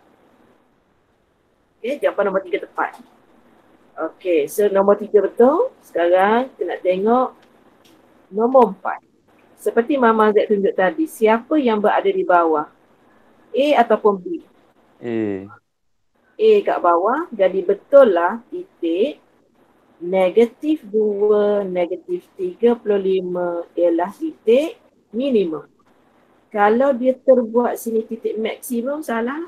Okay, jawapan nombor 3 tepat. Okay, so nombor 3 betul. Sekarang kita nak tengok nombor 4. Seperti Mama Z tunjuk tadi, siapa yang berada di bawah? A ataupun B? A. A kat bawah, jadi betul lah titik negatif 2, negatif 35 ialah titik minimum. Kalau dia terbuat sini titik maksimum, salah.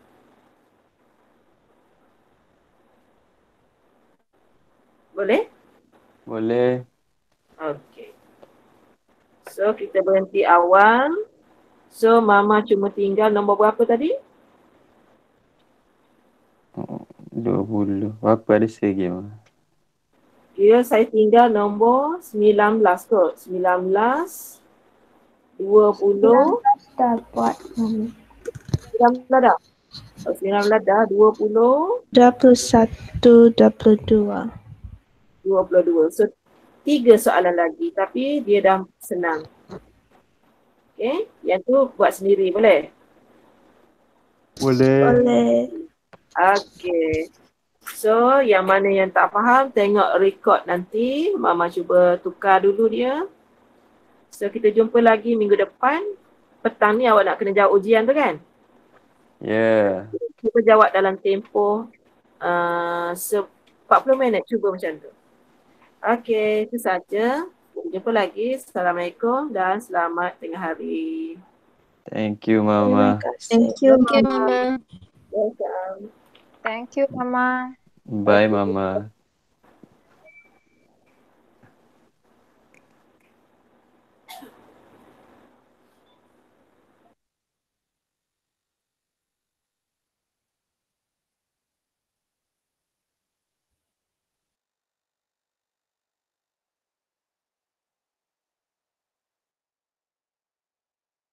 Boleh? Boleh. Okey. So kita berhenti awal. So Mama cuma tinggal nombor berapa tadi? 20. Berapa ada segi, Ma? Kira saya tinggal nombor 19 kot. 19, 20. Dah buat. 19 dah? Oh, 19 dah. 20, 21, 22. 22. So 3 soalan lagi. Tapi dia dah senang. Okay. Yang tu buat sendiri. Boleh? Boleh. Boleh. Okay. So, yang mana yang tak faham, tengok record nanti. Mama cuba tukar dulu dia. So, kita jumpa lagi minggu depan. Petang ni awak nak kena jawab ujian tu kan? Ya. Yeah. Cuba jawab dalam tempoh 40 minit. Cuba macam tu. Okay, itu saja. Jumpa lagi. Assalamualaikum dan selamat tengah hari. Thank you, Mama. Thank you, Thank you, Mama. Mama. Welcome. Thank you, Mama. Bye, Mama.